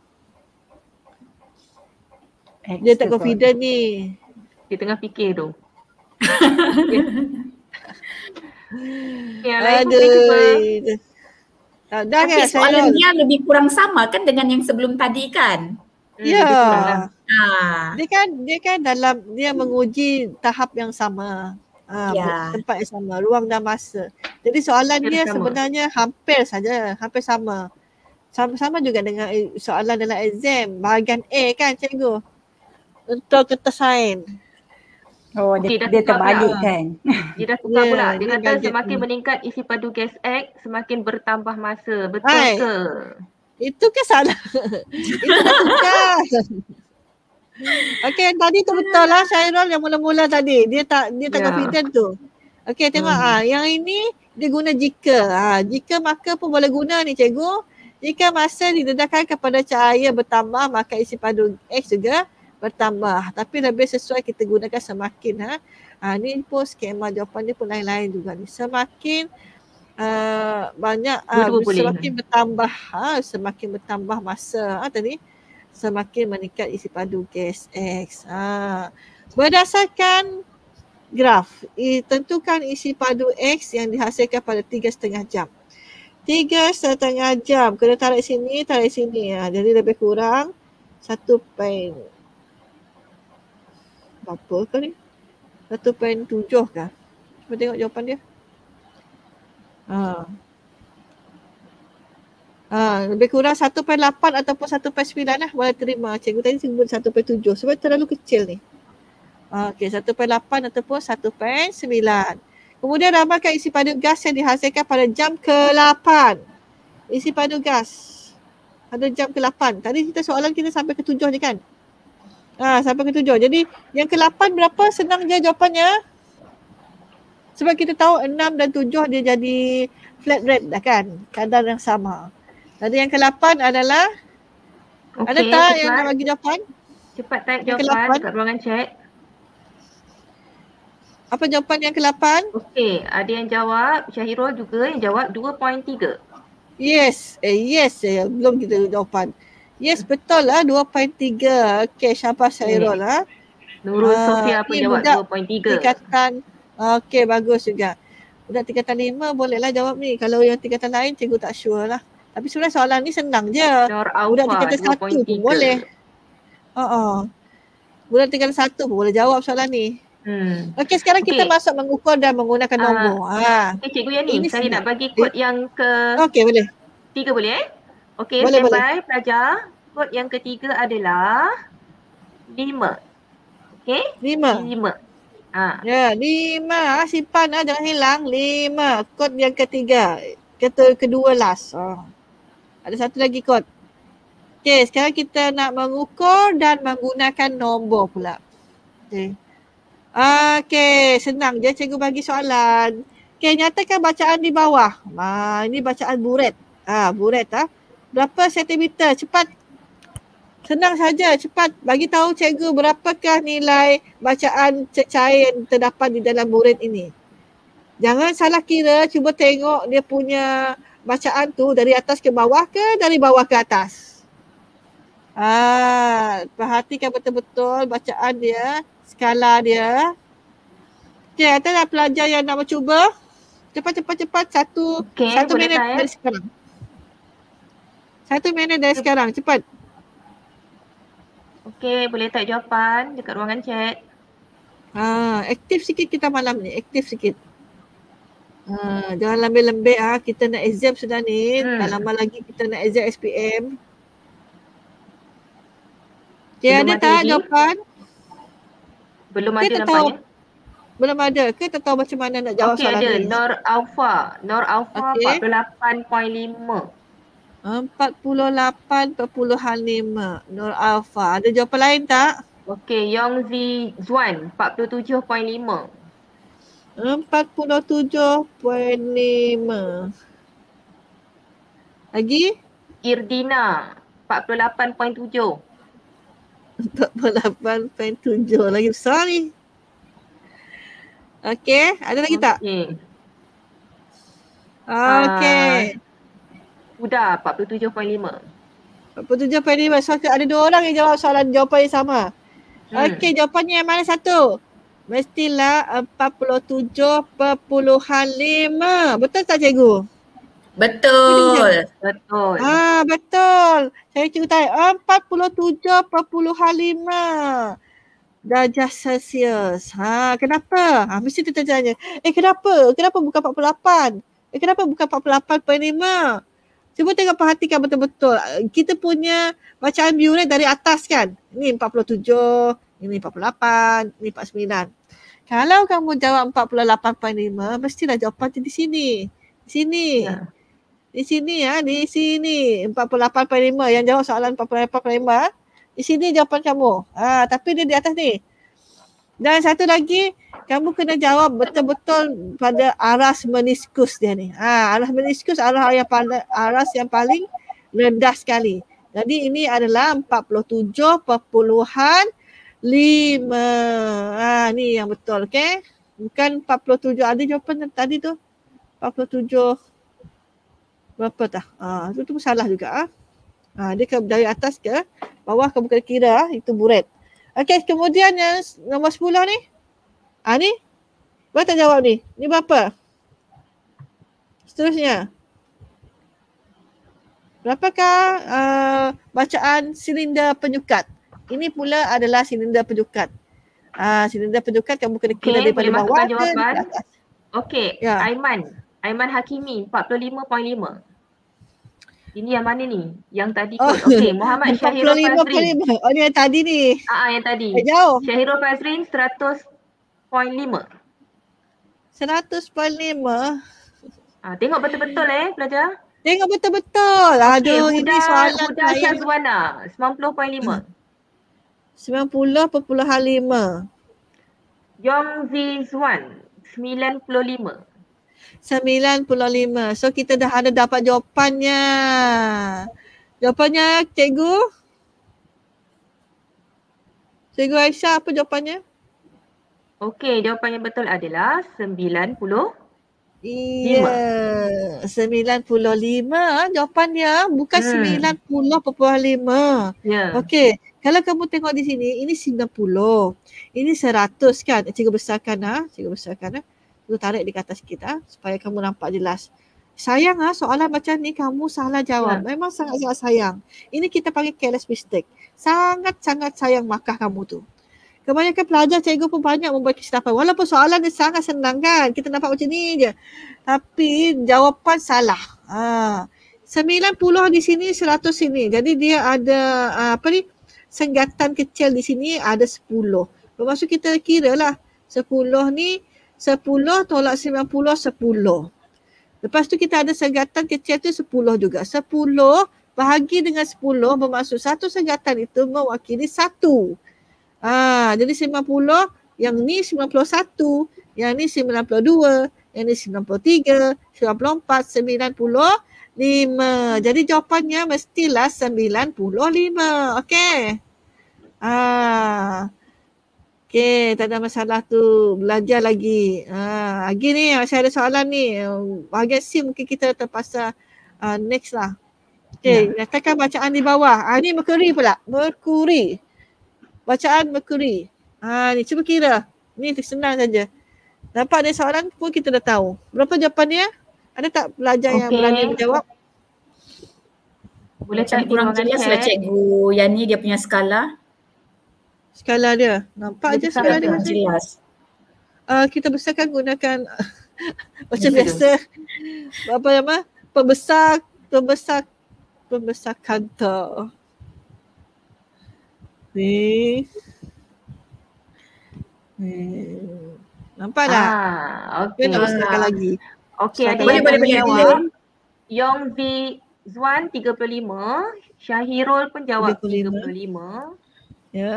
Dia tak confident ni. Dia tengah fikir tu. Yang lain pun boleh cuba. Dah Tapi kan, soalan dia lebih kurang sama kan dengan yang sebelum tadi kan? Ya. Hmm, ah. Dia kan dia kan dalam dia menguji tahap yang sama. Ha, ya. Tempat yang sama, ruang dan masa. Jadi soalan hampir dia sama. Sebenarnya hampir saja, hampir sama. Sama-sama juga dengan soalan dalam exam bahagian A kan cikgu. Untuk kertas sains. Oh, dia, okay, dia terbalik pula. Kan. Dia dah tukar yeah, pula. Dia, dia kata semakin ni. meningkat isi padu gas X, semakin bertambah masa. Betul Hai. ke? Itu ke salah? Itu dah tukar. Okey, tadi tu betul lah Syahirul yang mula-mula tadi. Dia tak dia tak yeah. confident tu. Okey, tengok ah, hmm. yang ini dia guna jika. Ah, jika maka pun boleh guna ni cikgu. Jika masa didedahkan kepada cahaya bertambah, maka isi padu X juga bertambah. Tapi lebih sesuai kita gunakan semakin. Ha, ha ni pun skema jawapan dia pun lain-lain juga ni. Semakin uh, banyak, uh, semakin boleh. bertambah, ha, semakin bertambah masa. Ha, tadi semakin meningkat isi padu gas X. Ha. Berdasarkan graf, tentukan isi padu X yang dihasilkan pada tiga setengah jam. Tiga setengah jam. Kena tarik sini, tarik sini. Ha. Jadi lebih kurang satu poin. Berapa ke ni? satu perpuluhan tujuh kah? Cuba tengok jawapan dia. Ha. Ha, lebih kurang satu perpuluhan lapan ataupun satu perpuluhan sembilan lah boleh terima. Cikgu tadi sebut satu perpuluhan tujuh sebab terlalu kecil ni. Ha, Okey, satu perpuluhan lapan ataupun satu perpuluhan sembilan. Kemudian ramalkan isi padu gas yang dihasilkan pada jam ke lapan. Isi padu gas pada jam ke lapan. Tadi kita soalan kita sampai ke tujuh ni kan? Ha, sampai ke tujuh. Jadi yang ke lapan berapa? Senang je jawapannya. Sebab kita tahu enam dan tujuh dia jadi flat rate dah kan? Kadar yang sama. Jadi yang ke lapan adalah Okey, ada tak cepat. yang nak bagi jawapan? Cepat type Yang ke jawapan lapan. dekat ruangan chat. Apa jawapan yang ke lapan? Okey, ada yang jawab, Syahirul juga yang jawab dua perpuluhan tiga. Yes. Eh yes, eh, belum kita jawapan. Yes, betul lah dua perpuluhan tiga. Okey, syabas Syairul lah. Nurul Ah, Sofia pun ni jawab budak dua perpuluhan tiga. Tingkatan, okey bagus juga. Budak tingkatan lima bolehlah jawab ni. Kalau yang tingkatan lain cikgu tak sure lah. Tapi sebenarnya soalan ni senang je. Nur Budak Alfa tingkatan dua satu perpuluhan pun tiga. boleh. Uh-uh. Budak tingkatan satu pun boleh jawab soalan ni. Hmm. Okey, sekarang kita Okey. masuk mengukur dan menggunakan Ah, nombor. Ha. Okey Cikgu Yani, Ini saya senang. nak bagi kod yang ke Okey, boleh. tiga boleh eh? Okey, Boleh, standby pelajar. Kod yang ketiga adalah lima. Okey? Lima. Lima. Ha. Ya, lima. Simpan lah, jangan hilang. Lima. Kod yang ketiga. Kata kedua last. Oh. Ada satu lagi kod. Okey, sekarang kita nak mengukur dan menggunakan nombor pula. Okey. Okey, senang je cikgu bagi soalan. Okey, nyatakan bacaan di bawah. Ha, ini bacaan buret. Ah, ha, buret ah. Berapa sentimeter? Cepat. Senang saja, cepat bagi tahu cikgu berapakah nilai bacaan cecair yang terdapat di dalam buret ini. Jangan salah kira, cuba tengok dia punya bacaan tu dari atas ke bawah ke dari bawah ke atas. Ah, perhatikan betul-betul bacaan dia, skala dia. Okey, ada tak pelajar yang nak mencuba? Cepat cepat cepat satu Okey, satu boleh minit type. dari sekarang. Satu minit dari sekarang, cepat. Okey, boleh type jawapan dekat ruangan chat. Ah, aktif sikit kita malam ni, aktif sikit. Ah, jangan lembik-lembik ah, kita nak exam sudah ni. Hmm. Tak lama lagi kita nak exam S P M. Okey, Belum ada ada tak lagi? jawapan? Belum Kita ada tak tahu. nampaknya. Belum ada ke? Tak tahu macam mana nak jawab Okey, soalan ada ni. Nur Alfa. Nur Alfa Okey. empat puluh lapan perpuluhan lima. empat puluh lapan perpuluhan lima. Nur Alfa. Ada jawapan lain tak? Okey, Yong Zi Zuan empat puluh tujuh perpuluhan lima. empat puluh tujuh perpuluhan lima. Lagi? Irdina empat puluh lapan perpuluhan tujuh. empat puluh lapan perpuluhan tujuh. Lagi besar ni. Okey, ada lagi tak? Okey. Okey. Huda empat puluh tujuh perpuluhan lima. empat puluh tujuh perpuluhan lima. So, ada dua orang yang jawab soalan jawapan yang sama. Hmm. Okey, jawapannya yang mana satu? Mestilah empat puluh tujuh perpuluhan lima. Betul tak cikgu? Betul. Betul. Ah, betul. Saya cikgu tanya empat puluh tujuh perpuluhan lima darjah Celsius. Ha, kenapa? Ha, mesti kita tanya. Eh, kenapa? Kenapa bukan empat puluh lapan? Eh, kenapa bukan empat puluh lapan perpuluhan lima? Cuba tengok perhatikan betul-betul. Kita punya bacaan buret dari atas kan? Ini empat puluh tujuh, ini empat puluh lapan, ini empat puluh sembilan. Kalau kamu jawab empat puluh lapan perpuluhan lima, mestilah jawapan tu di sini. Di sini. Ya. Di sini ya, di sini. empat puluh lapan perpuluhan lima yang jawab soalan empat puluh lapan perpuluhan lima. Di sini jawapan kamu. Ha, tapi dia di atas ni. Dan satu lagi, kamu kena jawab betul-betul pada aras meniskus dia ni. Ha, aras meniskus adalah yang paling, aras yang paling rendah sekali. Jadi ini adalah empat puluh tujuh perpuluhan lima. Ha, ni yang betul, okey? Bukan empat puluh tujuh. Ada jawapan tadi tu. empat puluh tujuh. Berapa tak? Ha, itu tu salah juga. Ha? Ha, dia ke dari atas ke bawah kamu kena kira ha? Itu buret. Okey, kemudian yang nombor sepuluh ni. Ah ha, ni. Berapa tak jawab ni? Ni berapa? Seterusnya. Berapakah uh, bacaan silinder penyukat? Ini pula adalah silinder penyukat. Ah uh, silinder penyukat kamu kena kira Okey, daripada boleh bawah masukkan ke jawapan. daripada atas. Okey, Ya. Aiman. Aiman Hakimi empat puluh lima perpuluhan lima. Ini yang mana ni? Yang tadi Oh, kot. Okey, Muhammad Syahirul Fazrin. Oh, ni yang tadi ni. Ah, yang tadi. Eh, jauh. Syahirul Fazrin seratus perpuluhan lima. seratus perpuluhan lima. Ah, tengok betul-betul eh pelajar. Tengok betul-betul. Aduh, Okey, ini Huda, soalan Huda saya. Syazwana sembilan puluh perpuluhan lima. sembilan puluh perpuluhan lima. Yong Zizwan sembilan puluh lima. sembilan puluh lima. So kita dah ada dapat jawapannya. Jawapannya cikgu? Cikgu Aisyah, apa jawapannya? Okey, jawapan yang betul adalah sembilan puluh. Iya, sembilan puluh lima jawapannya, bukan Hmm. sembilan puluh perpuluhan lima. Ya. Okey, kalau kamu tengok di sini, ini sembilan puluh. Ini seratus kan? Cikgu besarkan ah, cikgu besarkan ah. Cikgu tarik di atas sikit ah supaya kamu nampak jelas. Sayang ah soalan macam ni kamu salah jawab. Ya. Memang sangat-sangat sayang. Ini kita panggil careless mistake. Sangat-sangat sayang markah kamu tu. Kebanyakan pelajar cikgu pun banyak membuat kesilapan. Walaupun soalan dia sangat senang kan. Kita nampak macam ni je. Tapi jawapan salah. Ha. sembilan puluh di sini, seratus sini. Jadi dia ada uh, apa ni? Senggatan kecil di sini ada sepuluh. Bermaksud kita kira lah. sepuluh ni, sepuluh tolak sembilan puluh, sepuluh. Lepas tu kita ada senggatan kecil tu sepuluh juga. sepuluh bahagi dengan sepuluh bermaksud satu senggatan itu mewakili satu. Ah, jadi sembilan puluh, yang ni sembilan puluh satu, yang ni sembilan puluh dua, yang ni sembilan puluh tiga, sembilan puluh empat, sembilan puluh lima. Jadi jawapannya mestilah sembilan puluh lima. Okey. Ah. Okey, tak ada masalah tu. Belajar lagi. Ah, lagi ni saya ada soalan ni. Bahagian C mungkin kita terpaksa uh, next lah. Okey, Ya. nyatakan bacaan di bawah. Ah, ni Mercury pula. Mercury. Bacaan Mercury. Ha, ni cuba kira. Ni senang saja. Dapat ada soalan pun kita dah tahu. Berapa jawapannya? Ada tak pelajar yang Okey. berani menjawab? Boleh Macam tak kurang di ruangan jelas lah chat? cikgu. Yang ni dia punya skala. Skala dia. Nampak je Dia besar skala tak? dia Tak macam jelas. uh, kita besarkan gunakan macam Biasa biasa. Apa nama? Pembesar, pembesar, pembesar kantor. Ni. Hmm. Nampak tak? Ah, Dia okey. nak besarkan lagi. Okey, ada Boleh, yang boleh, dah boleh, menjawab. boleh. Yong Zizwan tiga puluh lima, Syahirul pun jawab tiga puluh lima. tiga puluh lima. Ya.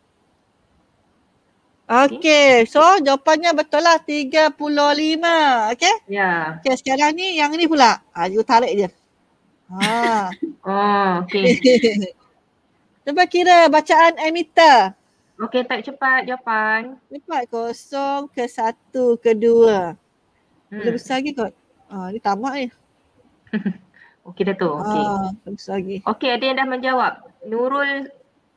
Okey, so jawapannya betul lah tiga puluh lima. Okey? Ya. Okey, sekarang ni yang ni pula. Ha, you tarik je. Ha. Oh, okey. Cuba kira bacaan emitter. Okey, tak cepat jawapan. Cepat, kosong ke satu ke dua. Boleh Hmm. besar lagi kot. Ha, ni tamak ni. Okey dah tu. Okey. Ha, besar lagi. Okey, ada yang dah menjawab. Nurul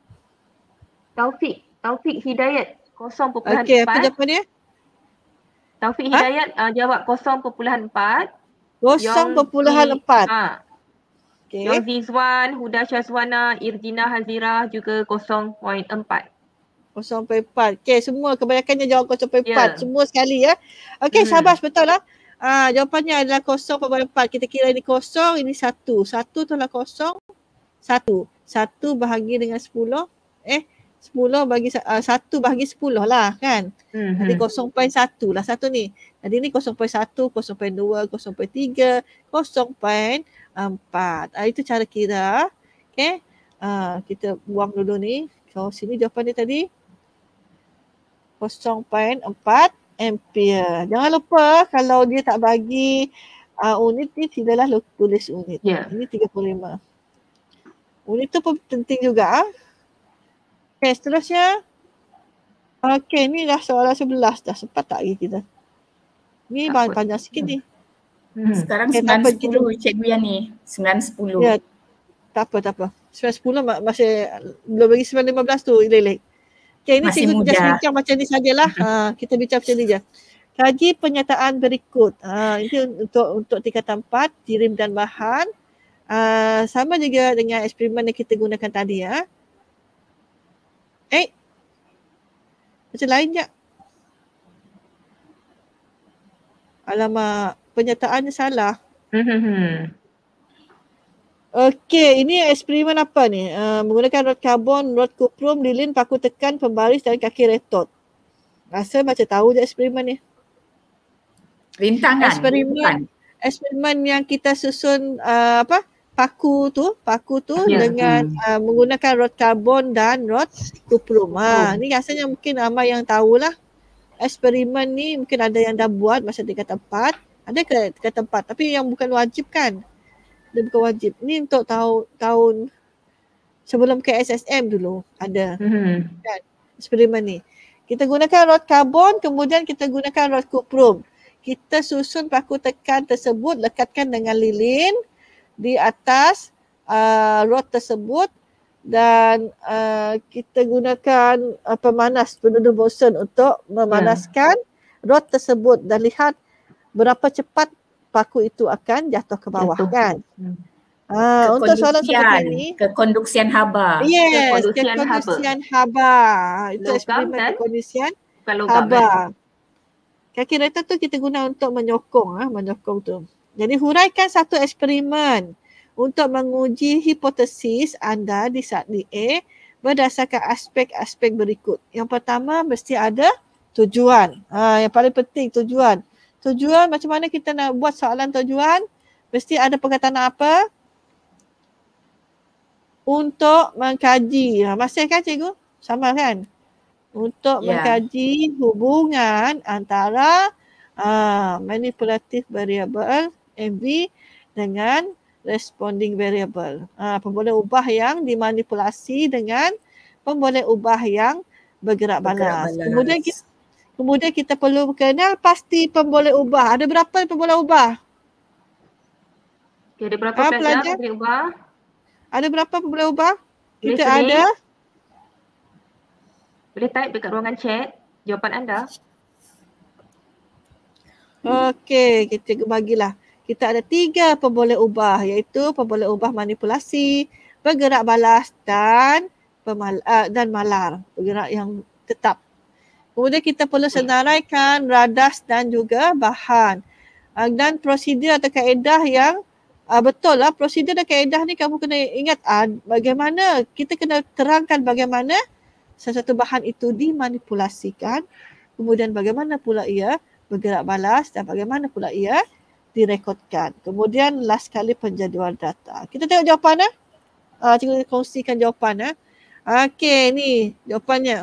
Taufik, Taufik Hidayat kosong perpuluhan Okey, apa empat. jawapan dia? Taufik Ha? Hidayat uh, jawab kosong perpuluhan empat. Kosong perpuluhan empat. Ha. Okey. Yong Zizwan, Huda Syazwana, Irjina Hazira juga kosong perpuluhan empat. kosong perpuluhan empat. Okey, semua kebanyakannya jawab kosong perpuluhan empat. Ya. Semua sekali ya. Okey, Hmm. syabas betul lah. Ah, jawapannya adalah kosong perpuluhan empat. Kita kira ini kosong, ini satu. Satu tolak kosong, satu. Satu bahagi dengan sepuluh. Eh, sepuluh bagi uh, satu bahagi sepuluh lah kan. Hmm. Jadi kosong perpuluhan satu lah satu ni. Jadi ni kosong perpuluhan satu, kosong perpuluhan dua, kosong perpuluhan tiga, kosong perpuluhan empat. Ah, itu cara kira. Okey. Ah, kita buang dulu ni. So sini jawapan dia tadi. kosong perpuluhan empat ampere. Jangan lupa kalau dia tak bagi uh, unit ni tidaklah tulis unit. Ya. Ini tiga puluh lima. Unit tu pun penting juga. Ah. Okay, seterusnya. Okay, ni dah soalan sebelas dah. Sempat tak lagi kita? Ni Takut. panjang sikit ni. Hmm. Sekarang Okay, sembilan tak apa, sepuluh cikgu yang ni. sembilan sepuluh. Ya, tak apa, tak apa. sembilan sepuluh masih belum bagi sembilan lima belas tu, ilik-ilik. Okay, ini Masih cikgu muda. just bincang macam ni sajalah. Ha, kita bincang macam ni je. Kaji pernyataan berikut. Ha, ini untuk untuk tingkatan empat, kirim dan bahan. Uh, sama juga dengan eksperimen yang kita gunakan tadi ya. Eh, macam lain je. Alamak, pernyataannya salah. Hmm. Okey, ini eksperimen apa ni? Uh, menggunakan rod karbon, rod kuprum, lilin, paku tekan, pembaris dan kaki retot. Rasa macam tahu je eksperimen ni. Rintangan. Eksperimen, Bukan. eksperimen yang kita susun uh, apa? Paku tu, paku tu Ya. dengan Hmm. uh, menggunakan rod karbon dan rod kuprum. Ha, ni rasanya mungkin ramai yang tahulah. Eksperimen ni mungkin ada yang dah buat masa tingkat tempat, ada ke tingkat tempat tapi yang bukan wajib kan. Dia bukan wajib. Ni untuk tahun tahun sebelum K S S M dulu ada Hmm. kan eksperimen ni. Kita gunakan rod karbon, kemudian kita gunakan rod kuprum. Kita susun paku tekan tersebut, lekatkan dengan lilin di atas uh, rod tersebut dan uh, kita gunakan uh, pemanas penuduh Bunsen untuk memanaskan yeah. rod tersebut dan lihat berapa cepat paku itu akan jatuh ke bawah jatuh. Kan. Hmm. Uh, untuk soalan seperti ini. Kekonduksian haba. Yes, kekonduksian, kekonduksian haba. haba. Itu eksperimen kekonduksian haba. Kaki retot tu kita guna untuk menyokong, ah, menyokong tu. Jadi huraikan satu eksperimen untuk menguji hipotesis anda di Satli A berdasarkan aspek-aspek berikut. Yang pertama mesti ada tujuan. Ha, yang paling penting tujuan. Tujuan macam mana kita nak buat soalan tujuan? Mesti ada perkataan apa? Untuk mengkaji. Ha, masih kan cikgu? Sama kan? Untuk yeah. mengkaji hubungan antara uh, manipulative variable M V dengan responding variable. Uh, pemboleh ubah yang dimanipulasi dengan pemboleh ubah yang bergerak balas. Bergerak balas. Kemudian kita, kemudian kita perlu kenal pasti pemboleh ubah. Ada berapa pemboleh ubah? Okay, ada berapa uh, pelajar pemboleh ubah? Ada berapa pemboleh ubah? Boleh kita sering. ada. Boleh type dekat ruangan chat jawapan anda. Okey, kita bagilah. Kita ada tiga pemboleh ubah iaitu pemboleh ubah manipulasi, bergerak balas dan pemal, uh, dan malar, bergerak yang tetap. Kemudian kita perlu senaraikan radas dan juga bahan. Uh, dan prosedur atau kaedah yang uh, betul lah. Prosedur dan kaedah ni kamu kena ingat uh, bagaimana kita kena terangkan bagaimana sesuatu bahan itu dimanipulasikan, kemudian bagaimana pula ia bergerak balas dan bagaimana pula ia direkodkan. Kemudian last kali penjadual data. Kita tengok jawapan eh. Ah, cikgu kongsikan jawapan eh. Okey, ni jawapannya.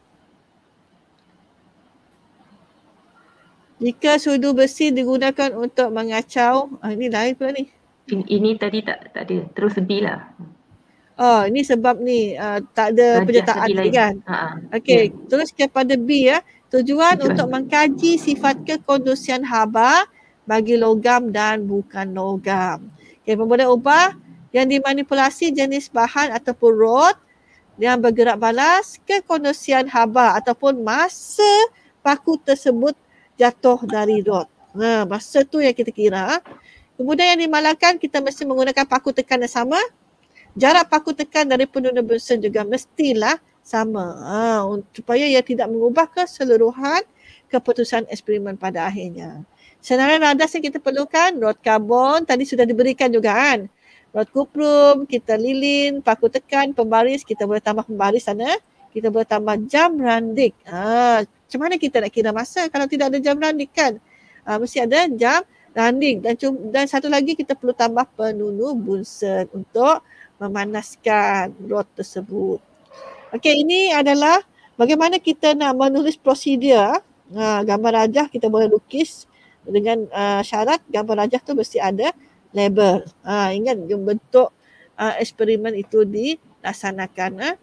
Jika sudu besi digunakan untuk mengacau, ah, ini lain pula ni. Ini, ini tadi tak tak ada, terus B lah. Oh, ini sebab ni uh, tak ada Rajah penyertaan ni kan. Okey, yeah. Terus kepada B ya. Tujuan, Tujuan untuk mengkaji sifat kekondusian haba bagi logam dan bukan logam. Okay, pemboleh ubah yang dimanipulasi jenis bahan ataupun rod yang bergerak balas, kekondusian haba ataupun masa paku tersebut jatuh dari rod. Nah, masa tu yang kita kira. Kemudian yang dimalangkan kita mesti menggunakan paku tekan yang sama. Jarak paku tekan dari penuduh Bunsen juga mestilah sama. Ha, supaya ia tidak mengubah keseluruhan keputusan eksperimen pada akhirnya. Senarai radas yang kita perlukan, rod karbon tadi sudah diberikan juga kan. Rod kuprum, kita lilin, paku tekan, pembaris, kita boleh tambah pembaris sana. Kita boleh tambah jam randik. Ha, macam mana kita nak kira masa kalau tidak ada jam randik kan? Ha, mesti ada jam randik. Dan, dan satu lagi kita perlu tambah penuduh Bunsen untuk memanaskan rod tersebut. Okey, ini adalah bagaimana kita nak menulis prosedur. Ha, gambar rajah kita boleh lukis dengan uh, syarat gambar rajah tu mesti ada label. Ha, ingat bentuk uh, eksperimen itu dilaksanakan. Ha.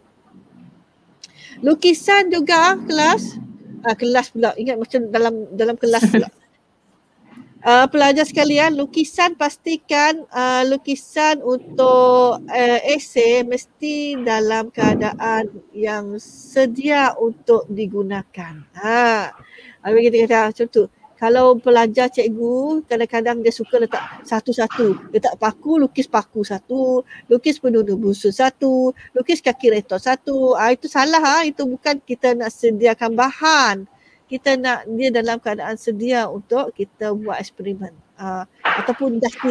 Lukisan juga kelas. Uh, kelas pula. Ingat macam dalam dalam kelas pula. Uh, pelajar sekalian, lukisan pastikan uh, lukisan untuk uh, esei mesti dalam keadaan yang sedia untuk digunakan. Ha. Habis kita kata macam tu. Kalau pelajar cikgu kadang-kadang dia suka letak satu-satu. Letak paku, lukis paku satu. Lukis penuduh Bunsen satu. Lukis kaki retot satu. Ah, itu salah. Ha. Itu bukan kita nak sediakan bahan. Kita nak dia dalam keadaan sedia untuk kita buat eksperimen. Uh, ataupun dah siap.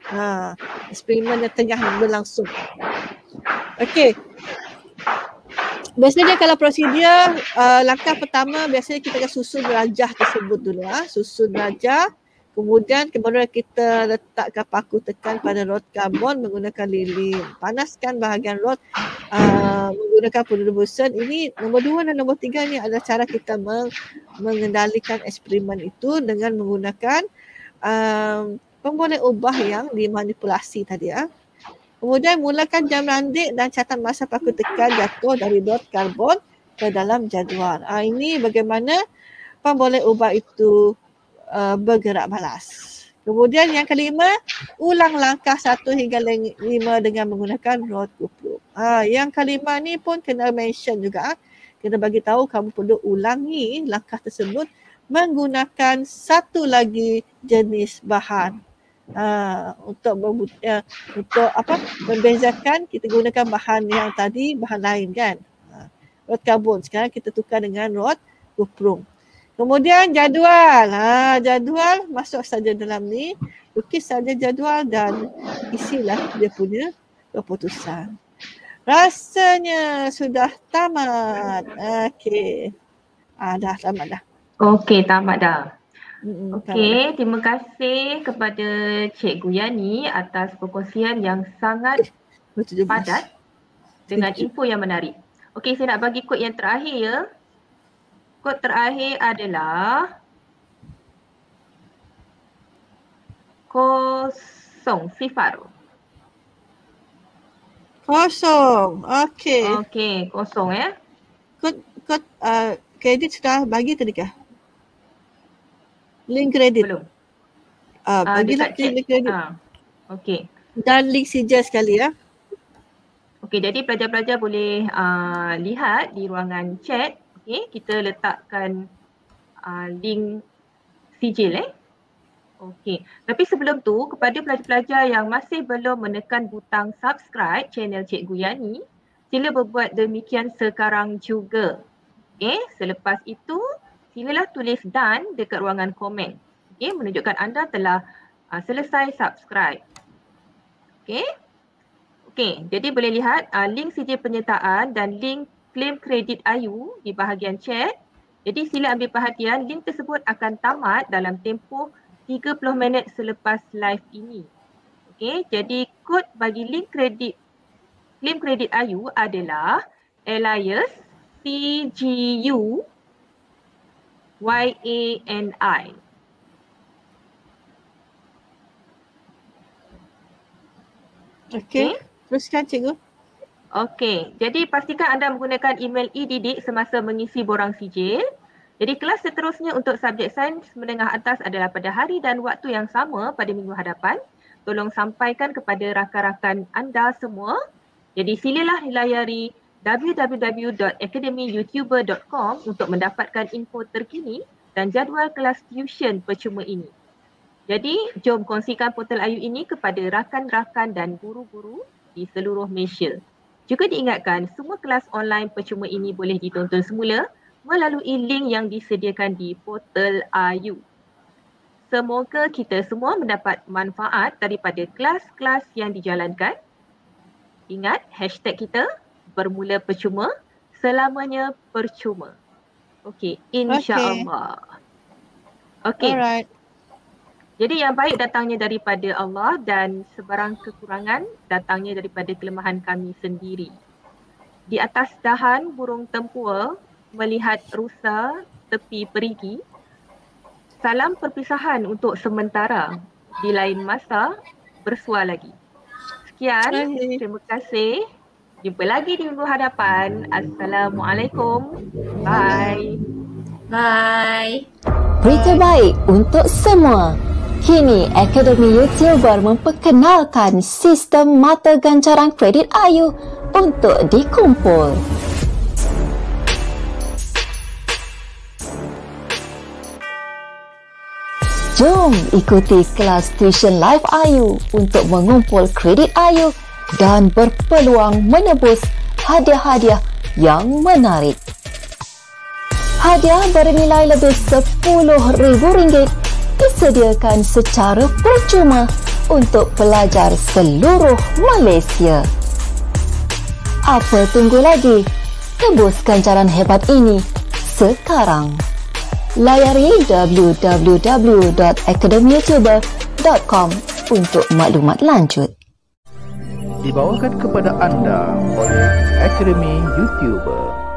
Ha, eksperimen yang tengah berlangsung. Okey. Biasanya kalau prosedur uh, langkah pertama biasanya kita akan susun darjah tersebut dulu. Ha. Susun darjah. Kemudian kemudian kita letakkan paku tekan pada rod karbon menggunakan lilin. Panaskan bahagian rod uh, menggunakan penebusan. Ini nombor dua dan nombor tiga ni adalah cara kita meng- mengendalikan eksperimen itu dengan menggunakan um, pemboleh ubah yang dimanipulasi tadi. Ya. Kemudian mulakan jam randik dan catat masa paku tekan jatuh dari rod karbon ke dalam jadual. Uh, ini bagaimana pemboleh ubah itu Uh, bergerak balas. Kemudian yang kelima, ulang langkah satu hingga lima dengan menggunakan rod GoPro. Ha, yang kelima ni pun kena mention juga. Ha. Kena bagi tahu kamu perlu ulangi langkah tersebut menggunakan satu lagi jenis bahan. Ha, untuk berbut- uh, untuk apa membezakan kita gunakan bahan yang tadi bahan lain kan. Ha, rod karbon sekarang kita tukar dengan rod GoPro. Kemudian jadual. Ha, jadual masuk saja dalam ni. Lukis saja jadual dan isilah dia punya keputusan. Rasanya sudah tamat. Okey. Ah, dah tamat dah. Okey, tamat dah. Mm-mm, Okey, terima kasih kepada Cikgu Yani atas perkongsian yang sangat padat dengan info yang menarik. Okey, saya nak bagi kod yang terakhir ya. Kod terakhir adalah kosong, sifar. Kosong. Okey. Okey, kosong ya. Kod kod uh, kredit sudah bagi tadi kah? Link kredit. Belum. Ah, uh, Ah, bagilah dekat chat. link kredit. Ah, okey. Dan link sijil sekali ya. Okey, jadi pelajar-pelajar boleh uh, lihat di ruangan chat. Okey, kita letakkan uh, link sijil eh. Okey, tapi sebelum tu kepada pelajar-pelajar yang masih belum menekan butang subscribe channel Cikgu Yani, sila berbuat demikian sekarang juga. Okey, selepas itu silalah tulis done dekat ruangan komen. Okey, menunjukkan anda telah uh, selesai subscribe. Okey. Okey, jadi boleh lihat uh, link sijil penyertaan dan link claim kredit Ayu di bahagian chat. Jadi sila ambil perhatian, link tersebut akan tamat dalam tempoh tiga puluh minit selepas live ini. Okey, jadi kod bagi link kredit claim kredit Ayu adalah Elias C G U Y A N I. Okey. Teruskan cikgu. Okey, jadi pastikan anda menggunakan email e-didik semasa mengisi borang sijil. Jadi kelas seterusnya untuk subjek sains menengah atas adalah pada hari dan waktu yang sama pada minggu hadapan. Tolong sampaikan kepada rakan-rakan anda semua. Jadi silalah layari w w w dot academy youtuber dot com untuk mendapatkan info terkini dan jadual kelas tuition percuma ini. Jadi jom kongsikan portal Ayu ini kepada rakan-rakan dan guru-guru di seluruh Malaysia. Juga diingatkan, semua kelas online percuma ini boleh ditonton semula melalui link yang disediakan di portal Ayu. Semoga kita semua mendapat manfaat daripada kelas-kelas yang dijalankan. Ingat, hashtag kita bermula percuma, selamanya percuma. Okey, insya-Allah. Okey. Alright. Jadi yang baik datangnya daripada Allah dan sebarang kekurangan datangnya daripada kelemahan kami sendiri. Di atas dahan burung tempua melihat rusa tepi perigi. Salam perpisahan untuk sementara. Di lain masa bersua lagi. Sekian, terima kasih. Jumpa lagi di minggu hadapan. Assalamualaikum. Bye. Bye. Berita baik untuk semua. Kini Akademi YouTuber memperkenalkan sistem mata gancaran kredit Ayu untuk dikumpul. Jom ikuti kelas tuition live Ayu untuk mengumpul kredit Ayu dan berpeluang menebus hadiah-hadiah yang menarik. Hadiah bernilai lebih sepuluh ribu ringgit disediakan secara percuma untuk pelajar seluruh Malaysia. Apa tunggu lagi? Tebus ganjaran hebat ini sekarang. Layari w w w dot academy youtuber dot com untuk maklumat lanjut. Dibawakan kepada anda oleh Academy YouTuber.